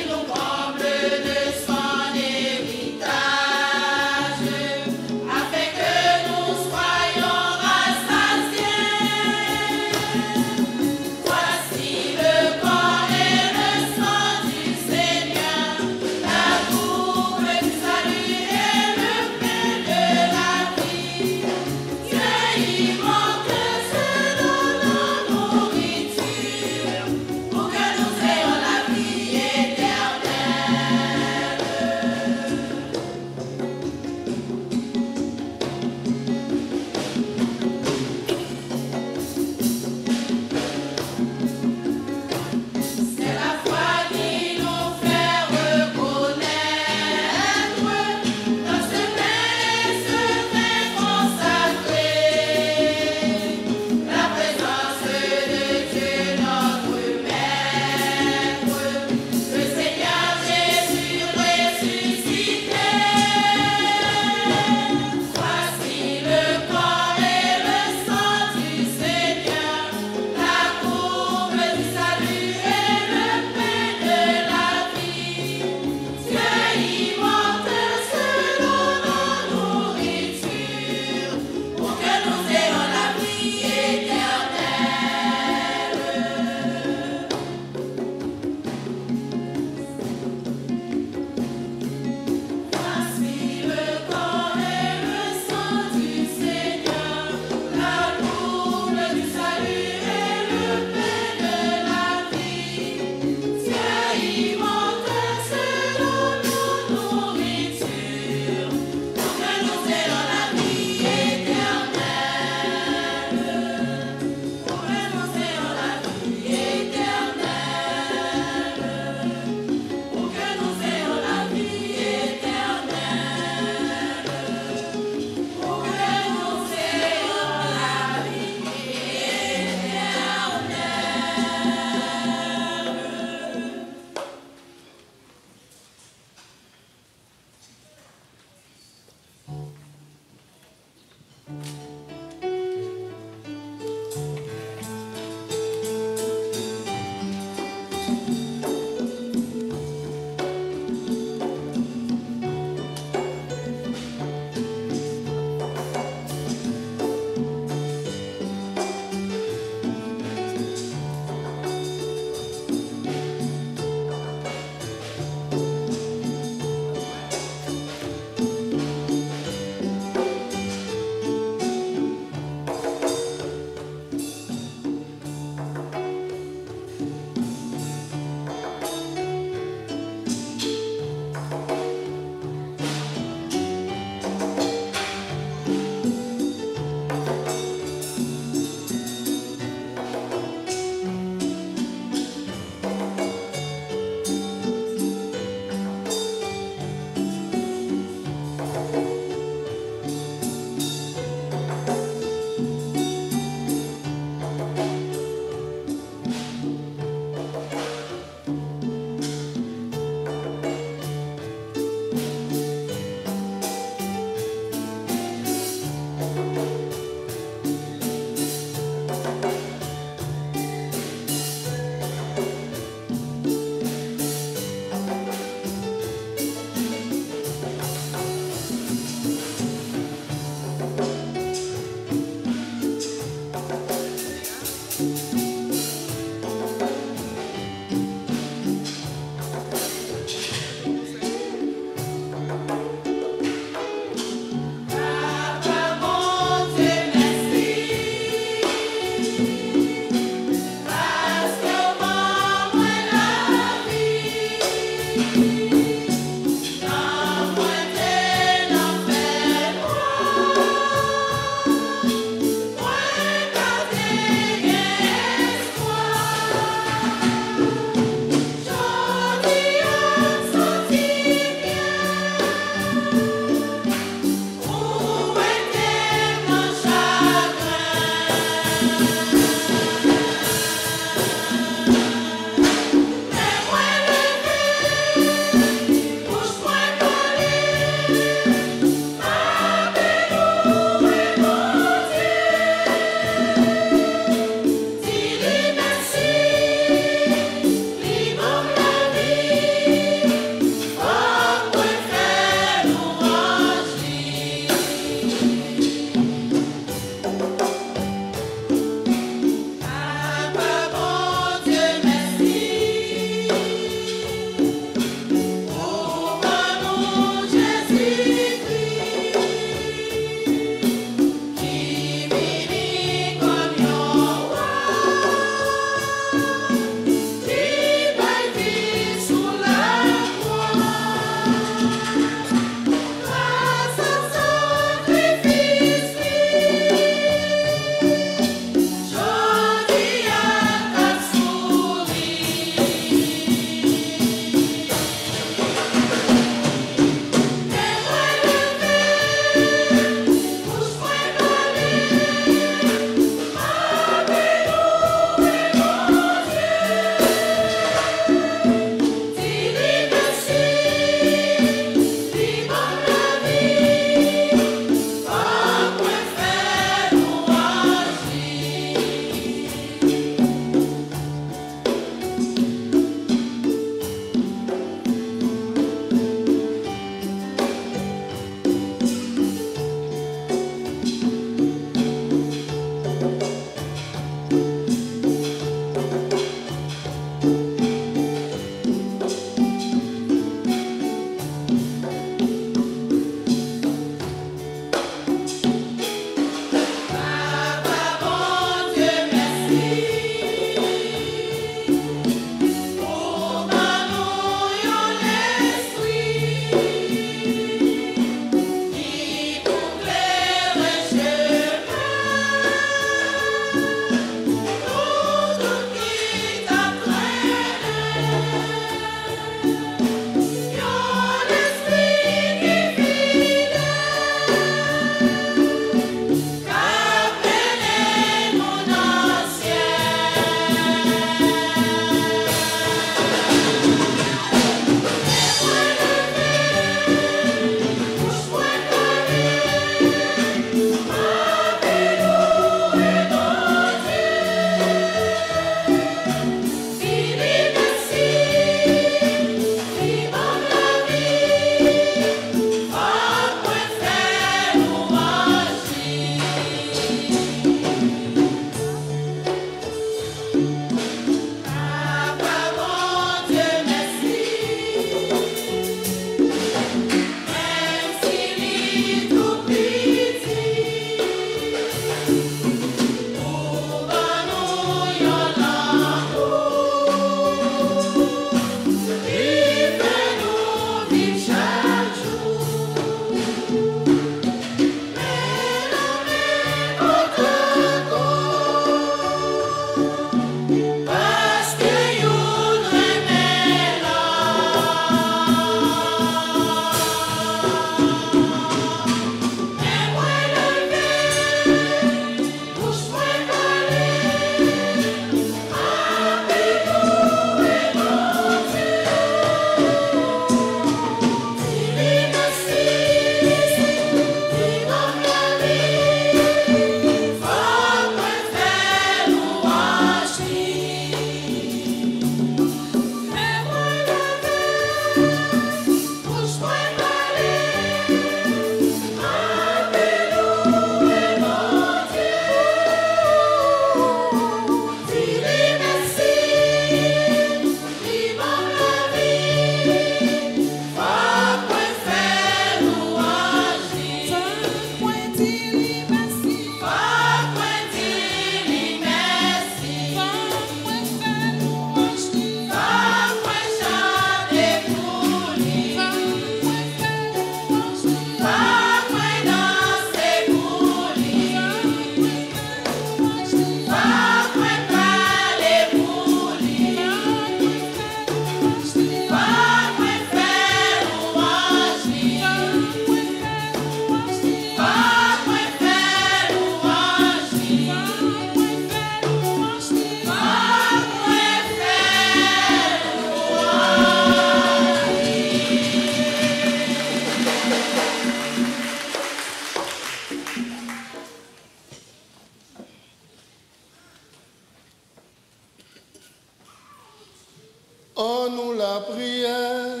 En nous la prière.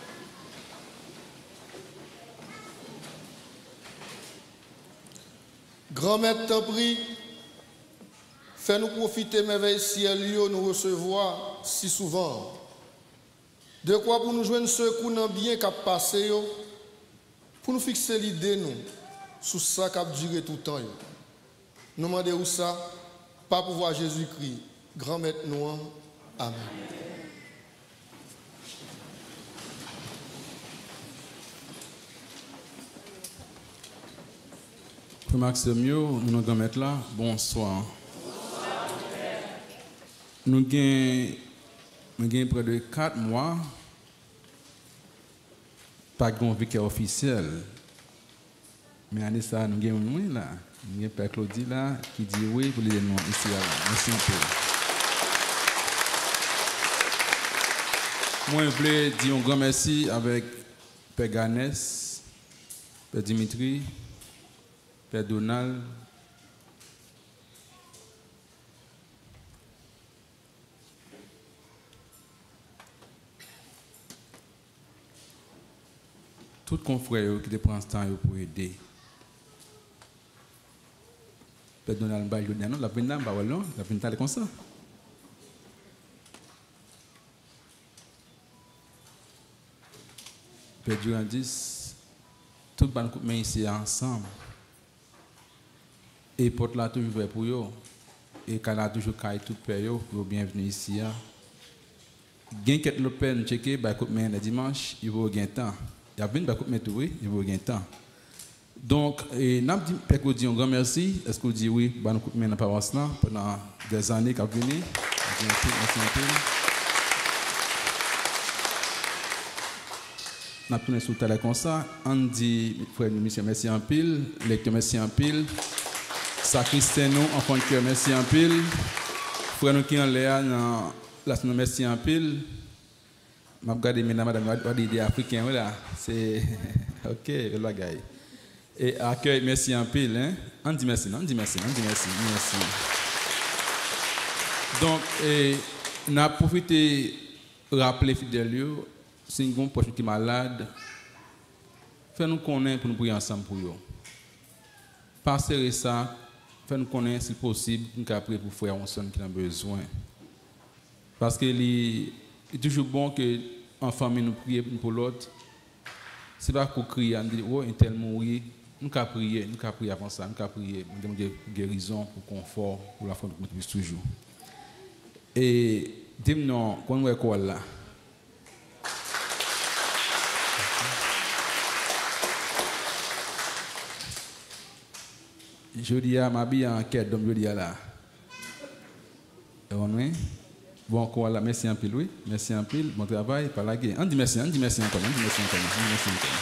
Grand-mère t'en prie, fais-nous profiter merveille ciel nous recevoir si souvent. De quoi pour nous joindre ce coup dans bien qu'a passé pour nous fixer l'idée nous sur ça qui a duré tout le temps. Nous demandons ça, pas pour voir Jésus-Christ, grand maître nous. Amen. Pour Maximio, nous nous mettre là. Bonsoir. Nous avons près de quatre mois, pas de vicaire officiel. Mais année ça, nous avons là. Nous avons Père Claudie là qui dit oui pour les noms ici. Merci un peu. Moi, je voulais dire un grand merci avec Père Ganès, Père Dimitri, Père Donald, tout confrère qui prend ce temps pour aider. Père Donald Baye, non, la peine là, la peine là, comme ça. Père Durandis, tout le monde met ici ensemble. Et porte là toujours ouvert pour eux. Et quand a toujours caille tout père yo, bienvenue ici. Gain quelques le peine checker ba coupe main le dimanche, il vaut gain temps. Il y a bien ba coupe main tout oui, il vaut gain temps. Donc et n'a dit père dit un grand merci, est-ce que vous dit oui, ba nous coupe main dans paroisse là pendant des années qu'a venu. Merci un peu. N'a tourné sur télé comme ça, on dit frère monsieur merci en pile, lecteur merci en pile. Sacristain nous, enfant de cœur, merci en pile. Frère nous qui en l'air, la semaine merci en pile. Je regarde madame, madame, des Africains, voilà. C'est. Ok, la gaille. Et accueil, merci en pile. Hein? On dit merci, on dit merci, on dit merci, merci. Donc, et, on a profité de rappeler fidèles, si une personne qui est malade, fais-nous connaître pour nous prier ensemble pour eux. Passer ça. Nous connaître si possible qu'après pour frère Onson qui a besoin. Parce que il est toujours bon que en famille nous prions pour l'autre. C'est pas qu'on crie, on dit oh un tel mourir, nous qu'à prier, nous qu'à prier avant ça, nous qu'à prier, nous demander guérison, pour confort, pour la foi de nous toujours. Et dis-nous quand on est quoi là. Je dis à ma vie en quête, donc je dis à là. Bon, quoi là, merci un pile, oui. Merci un pile, bon travail, par la guerre. On dit merci, on dit merci encore, on dit merci encore, on dit merci encore.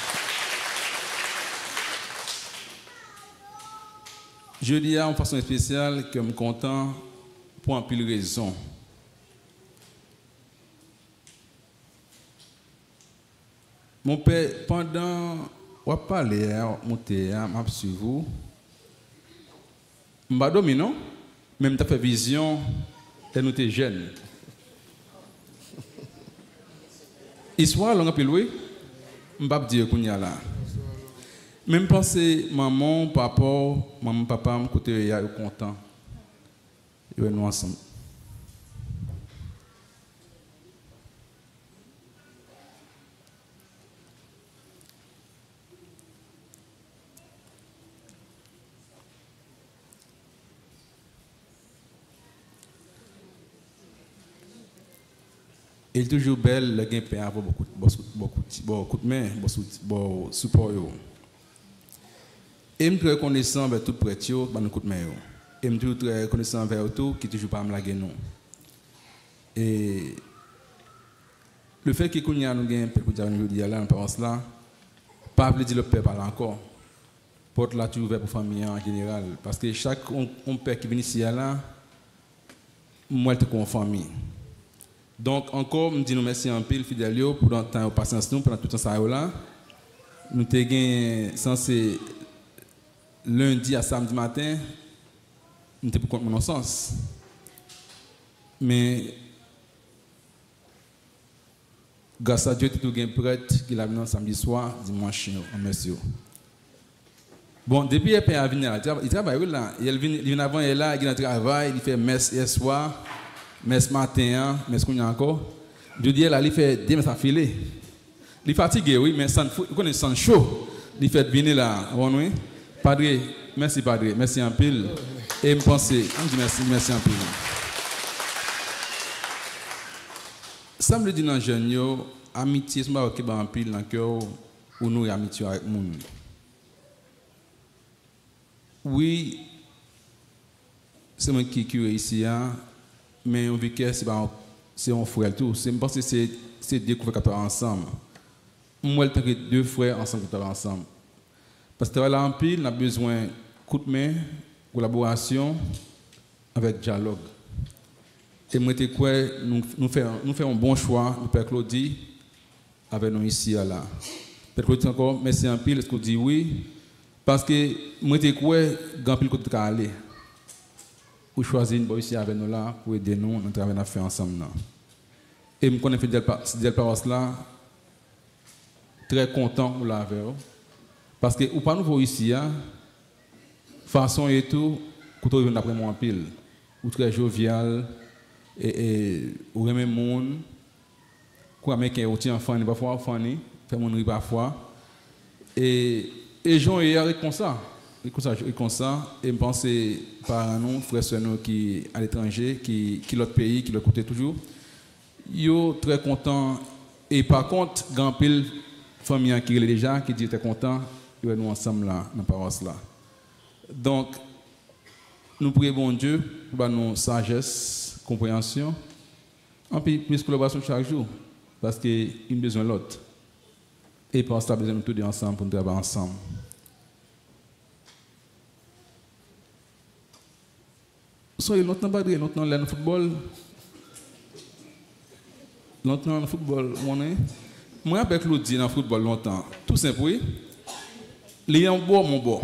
Je dis à en façon spéciale que je suis content pour un pile raison. Mon père, pendant, on va parler, monter, je suis vous. Je ne suis pas non, même tu as fait vision, et nous sommes jeunes. Histoire, on a pu louer, je ne vais pas dire qu'on y a là. Même penser, maman, papa, maman, papa, je suis content. Ils sont ensemble. Il est toujours belle, le gain peut avoir beaucoup beaucoup de mains, beaucoup de support. Et je suis reconnaissant avec tout près de vous, beaucoup de mains. Et je suis très reconnaissant avec tout qui toujours pas me laguer non. Et le fait que nous avons un peu de dire là, là, pas de dire le père parle encore. Porte là toujours ouvert pour la famille en général. Parce que chaque père qui vient ici là, moi je suis en famille. Donc, encore, je dis nous merci en pile, fidèles, pour le temps de patience, pendant tout ce temps là. Nous sommes censés, lundi à samedi matin, nous sommes pour compte mon sens. Mais, Grâce à Dieu, tout est prêt, qu'il a venu samedi soir, dimanche, merci. Bon, depuis qu'il est venu là, il travaille là. Il vient avant, il est là, il travaille, il fait messe hier soir, messe matin, messe qu'on a encore. Je dis là, il fait deux messes affilées. Il est fatigué, oui, mais sans, il connaît sans chaud. Il fait venir là, oui. Padre, merci Padre, merci en pile. Et me penser, on dit merci, merci en pile. Ça me dit dans le jeune, amitié, c'est pas qui en pile dans le cœur, ou nous amitié avec le monde. Oui, c'est moi qui suis ici, mais on vit que c'est un frère tout. C'est parce que c'est deux frères qui sont ensemble. Moi, je suis deux frères ensemble qui sont ensemble. Parce que là, en pile, on a besoin de coup de main, collaboration, avec dialogue. Et moi, je crois que nous faisons un bon choix, nous, Père Claudie, avec nous ici. Là. Père Claudie, encore, merci en pile, est-ce que vous dites oui? Parce que moi, je crois que grand pile côté aller. Pour choisir une bonne ici avec nous là, pour aider nous, nous travaillons à faire ensemble. Là. Et je connais Fidèle Paroisse là, très content pour la faire. Parce que, ou pas nous voir ici, hein, façon et tout, quand on vient après moi en pile, ou très jovial, et ou même monde, quoi, mais qui est aussi enfant, parfois enfant, fait mon rire parfois. Et les gens sont comme ça, comme ça, comme ça, et je pense par nous, frères et nous qui à l'étranger, qui qui l'autre pays, qui le côté toujours, ils sont très contents. Et par contre, grand pile famille qui est déjà, qui dit très content. Et nous ensemble là, dans la paroisse là. Donc, nous prions bon Dieu pour nous sagesse, compréhension, et puis plus collaboration chaque jour, parce qu'il a besoin de l'autre. Et pour ça, besoin de tous ensemble pour nous travailler ensemble. Soyez longtemps pas dire, longtemps dans le football. Longtemps dans le football, on est. Moi, avec Claudie dans le football longtemps, tout simple, oui. Les gens boivent mon bois.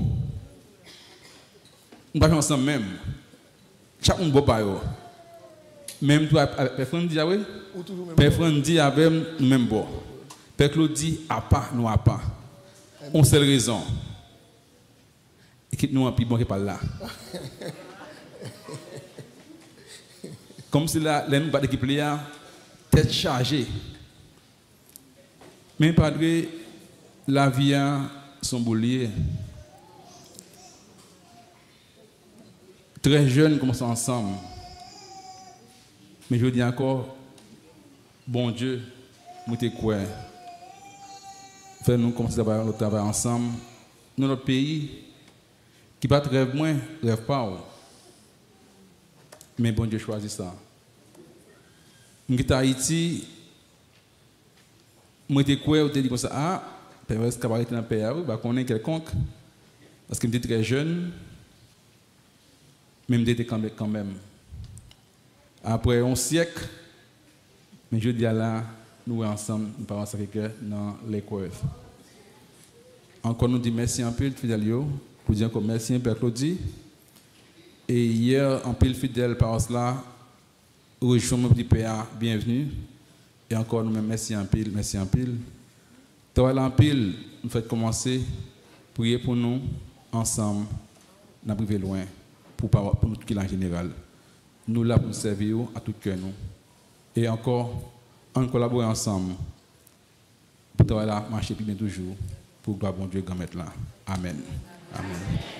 On va faire ensemble même. Chaque monde boit pas. Même toi, Père Frandi, oui. Père Frandi avec nous même bois. Père Claudie a pas, nous a pas. On seule raison. Et que nous un plus bon que pas là. Comme si là, nous pas d'équipe là, tête chargée. Mais padre, la vie son boulier. Très jeunes commencent ensemble. Mais je dis encore, bon Dieu, nous te quoi. Fais-nous commencer à travailler, travailler ensemble. Dans notre pays, qui pas rêve moins, rêve pas. Mais bon Dieu choisit ça. Nous sommes Haïti, moi te quoi, te dit comme ça, ah, est-ce qu'il va être dans le pays, bah qu'on est quelconque, parce que j'étais très jeune, mais j'étais quand même. Après un siècle, mais je dis à là, nous ensemble, nous parlons Sacré-Cœur dans l'école. Encore nous disons merci un peu, fidèle, pour dire encore merci, Père Claudie. Et hier, en pile fidèle par cela, rejoint mon petit Père, bienvenue. Et encore nous merci en pile, merci en pile. Toi en pile, nous faites commencer, prier pour nous, ensemble, nous priver loin, pour, pour nous tout en général. Nous là pour nous servir à tout cœur nous. Et encore, en collaborer ensemble, pour toi là, marcher bien toujours, pour gloire bon Dieu, grand maître là. Amen. Amen.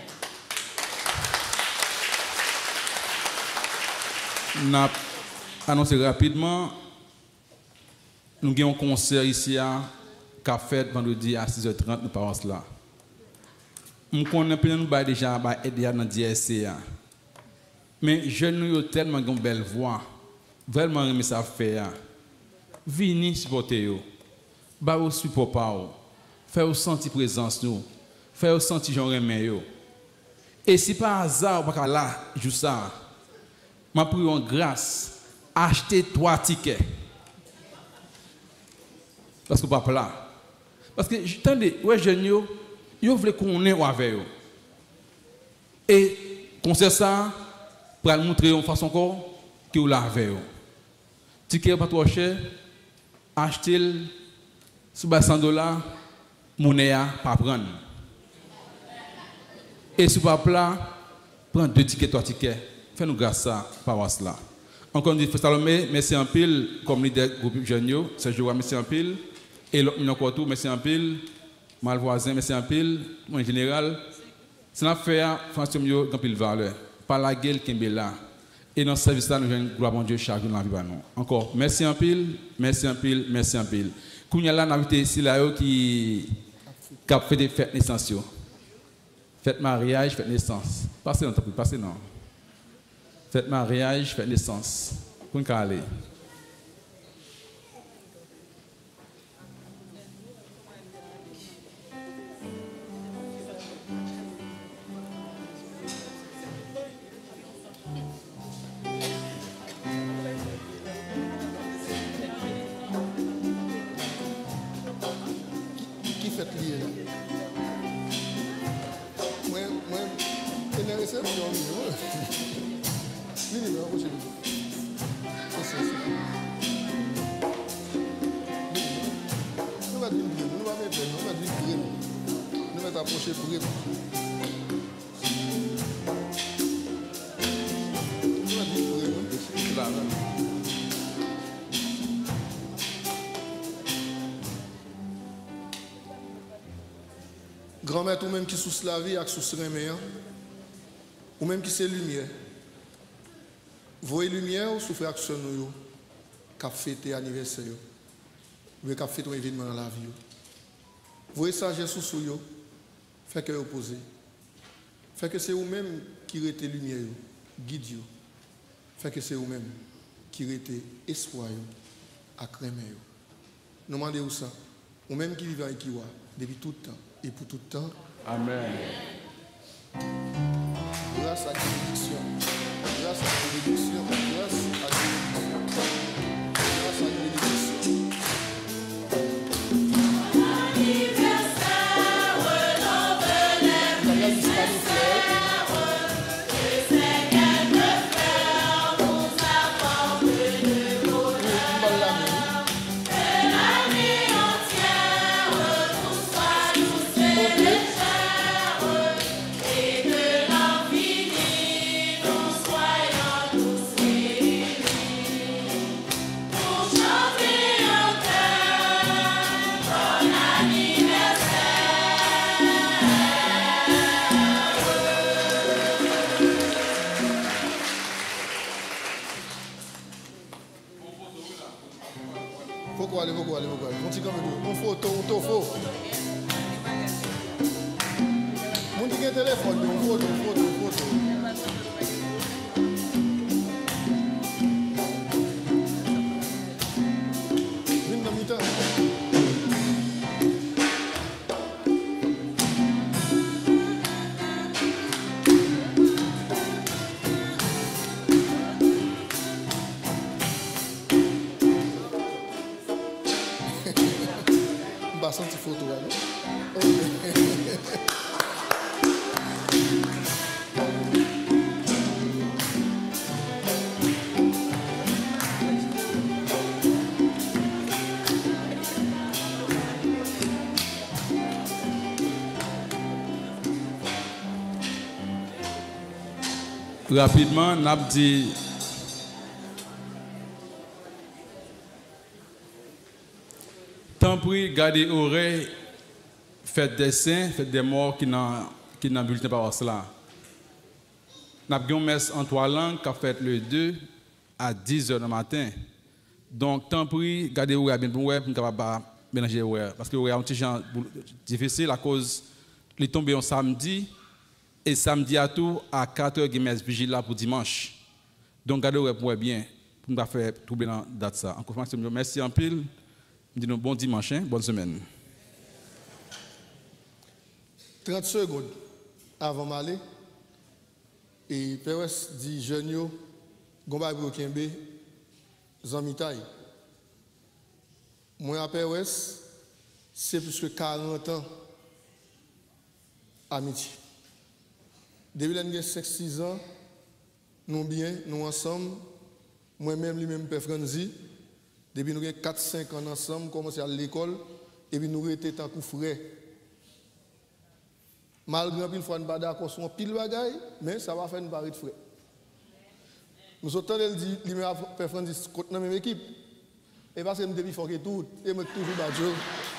Nous avons annoncé rapidement, nous avons un concert ici à Café vendredi à six heures trente, nous parlons cela. Nous connaissons déjà aider dans le D S C. Mais je nous ai tellement une belle voix, vraiment aimé ça faire. Venez supporter yo, ba au support pa ou, faire sentir présence nous, faire sentir j'en remè yo. Et si par hasard ou pas là, juste ça, m'a pris en grâce, acheter trois tickets. Parce que pas là. Parce que attendez, ouais jeune yo, yo voulait qu'on ait avec yo. Et concert ça pour montrer en façon encore que vous l'avez. Ticket pas trop cher, acheter sous cent dollars, monnaie pas prendre. Et sous pas plat, prendre deux tickets, trois tickets. Fais-nous grâce à par cela. Encore une fois, Salomé, merci en pile, comme leader groupe jeune, c'est jour merci en pile. Et l'autre, encore tout, merci en pile. Malvoisin, merci en pile. En général, c'est l'affaire, François Mio, dans pile valeur. Par la gueule qui est là. Et dans ce service-là, nous avons gloire à Dieu chaque jour dans la vie. Encore, merci en pile, merci en pile, merci en pile. Kounya là, nous avons ici là qui a fait des fêtes naissance. Fête mariage, fête naissance. Passez dans le temps, passez non. Fête mariage, fête naissance. Kounya aller. Grand-mère, ou même qui sous la vie, avec sous la ou même qui c'est lumière. Voyez lumière ou souffrez action nous, qui a fêté anniversaire, ou qui a fêté un événement dans la vie. Voyez sagesse sous vous, fait que vous posez. Fait que c'est vous-même qui rete lumière, guide vous. Fait que c'est vous-même qui rete espoir, à crémer. Nous demandons ça. Vous-même qui vivez avec vous depuis tout le temps. Et pour tout le temps. Amen. Grâce à la bénédiction. Grâce à la bénédiction. Grâce à la bénédiction. Grâce à la bénédiction. Rapidement, n'a dit tant pis, gardez oreille, faites des saints, faites des morts qui n'ont qui n'ont bulletin par cela. N'a pas messe en trois langues qui a fait le deux à dix heures du matin. Donc tant pis, gardez oreille bien pour pour capable mélanger oreille parce que oreille un petit genre difficile à cause les tombé en samedi. Et samedi à tout, à quatre heures, Guinness vigile là pour dimanche. Donc, gardez pour bien, pour nous faire trouver dans date ça. Encore une fois, merci en pile. Dis nous bon dimanche, hein? Bonne semaine. trente secondes avant d'aller. Et Père dit, jeune, Gomba Brokembe, Zamitaï. Moi, à Père c'est plus que quarante ans amitié. Depuis l'année cinq six ans, nous bien, nous ensemble, moi-même, lui-même, Père Franzi, Depuis nous avons quatre cinq ans ensemble, commencé à l'école, et puis nous étions tant coup frères. Malgré une fois, nous ne sommes pas d'accord sur un pile bagaille, mais ça va faire une barre de frères. Nous autres, elle dit, il m'a fait Francis dans la même équipe. Et parce que je me fort que tout, et je toujours battu.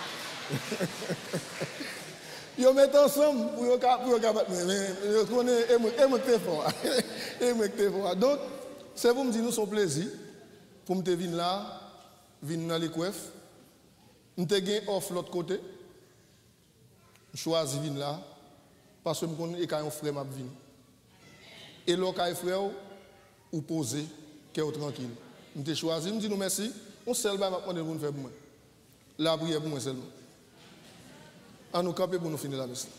Ils mettent ensemble pour qu'ils battre. Mais je connais, et je fort. Et je fort. Donc, c'est pour me dire, nous sommes plaisir. Pour me venir là, venir dans les coiffes. Nous avons off l'autre côté. Je choisis venir là. Parce que je connais qu'il y a un frère qui vient. Et là, il y a un frère ou poser, qui est tranquille. Je t'ai choisi, je me dis nous merci. On seul va demander pour nous faire pour moi. La prière pour moi seulement. À nous camper pour nous finir la messe.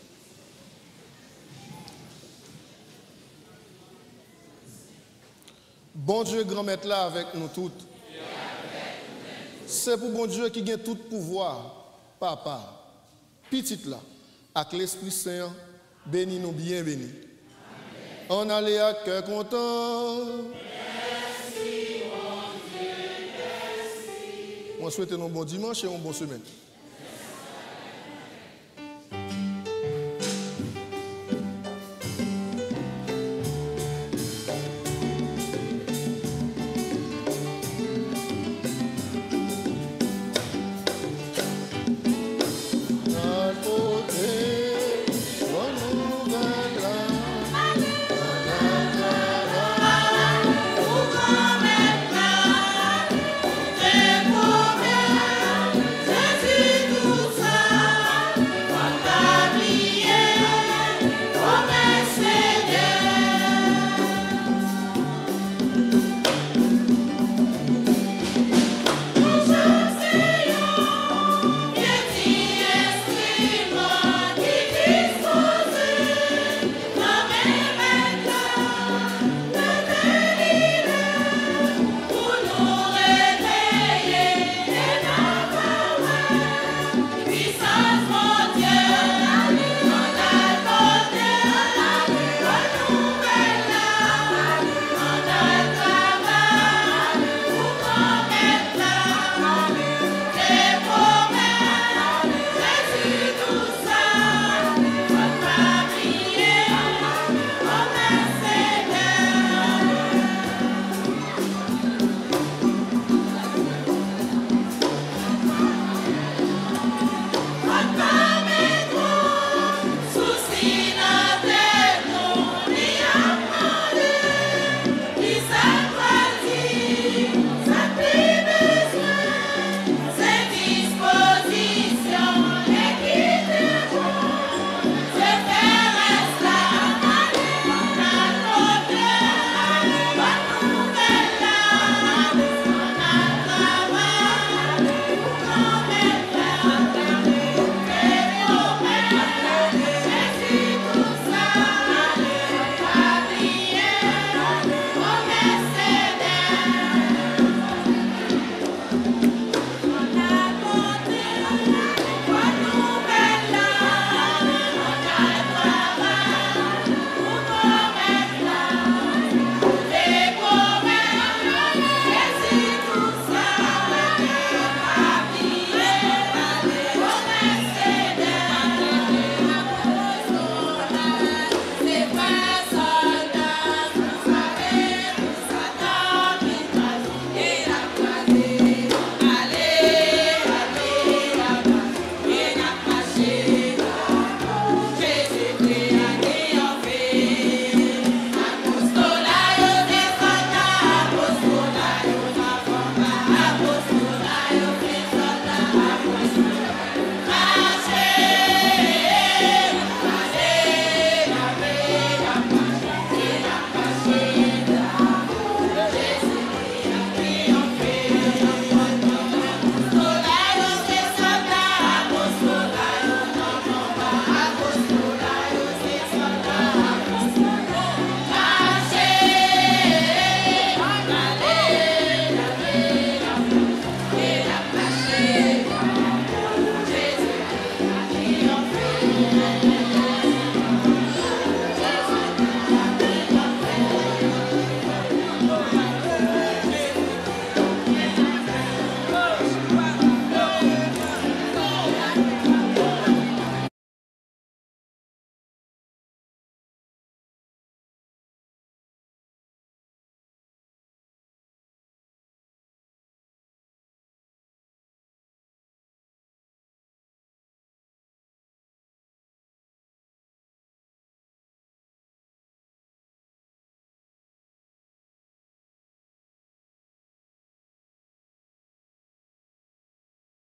Bon Dieu, grand maître là avec nous toutes. C'est pour bon Dieu qui a tout pouvoir, papa, petite là, avec l'Esprit Saint, bénis nous bien bénis. On allait à cœur content. Merci, mon Dieu, merci. On souhaite un bon dimanche et une bonne semaine.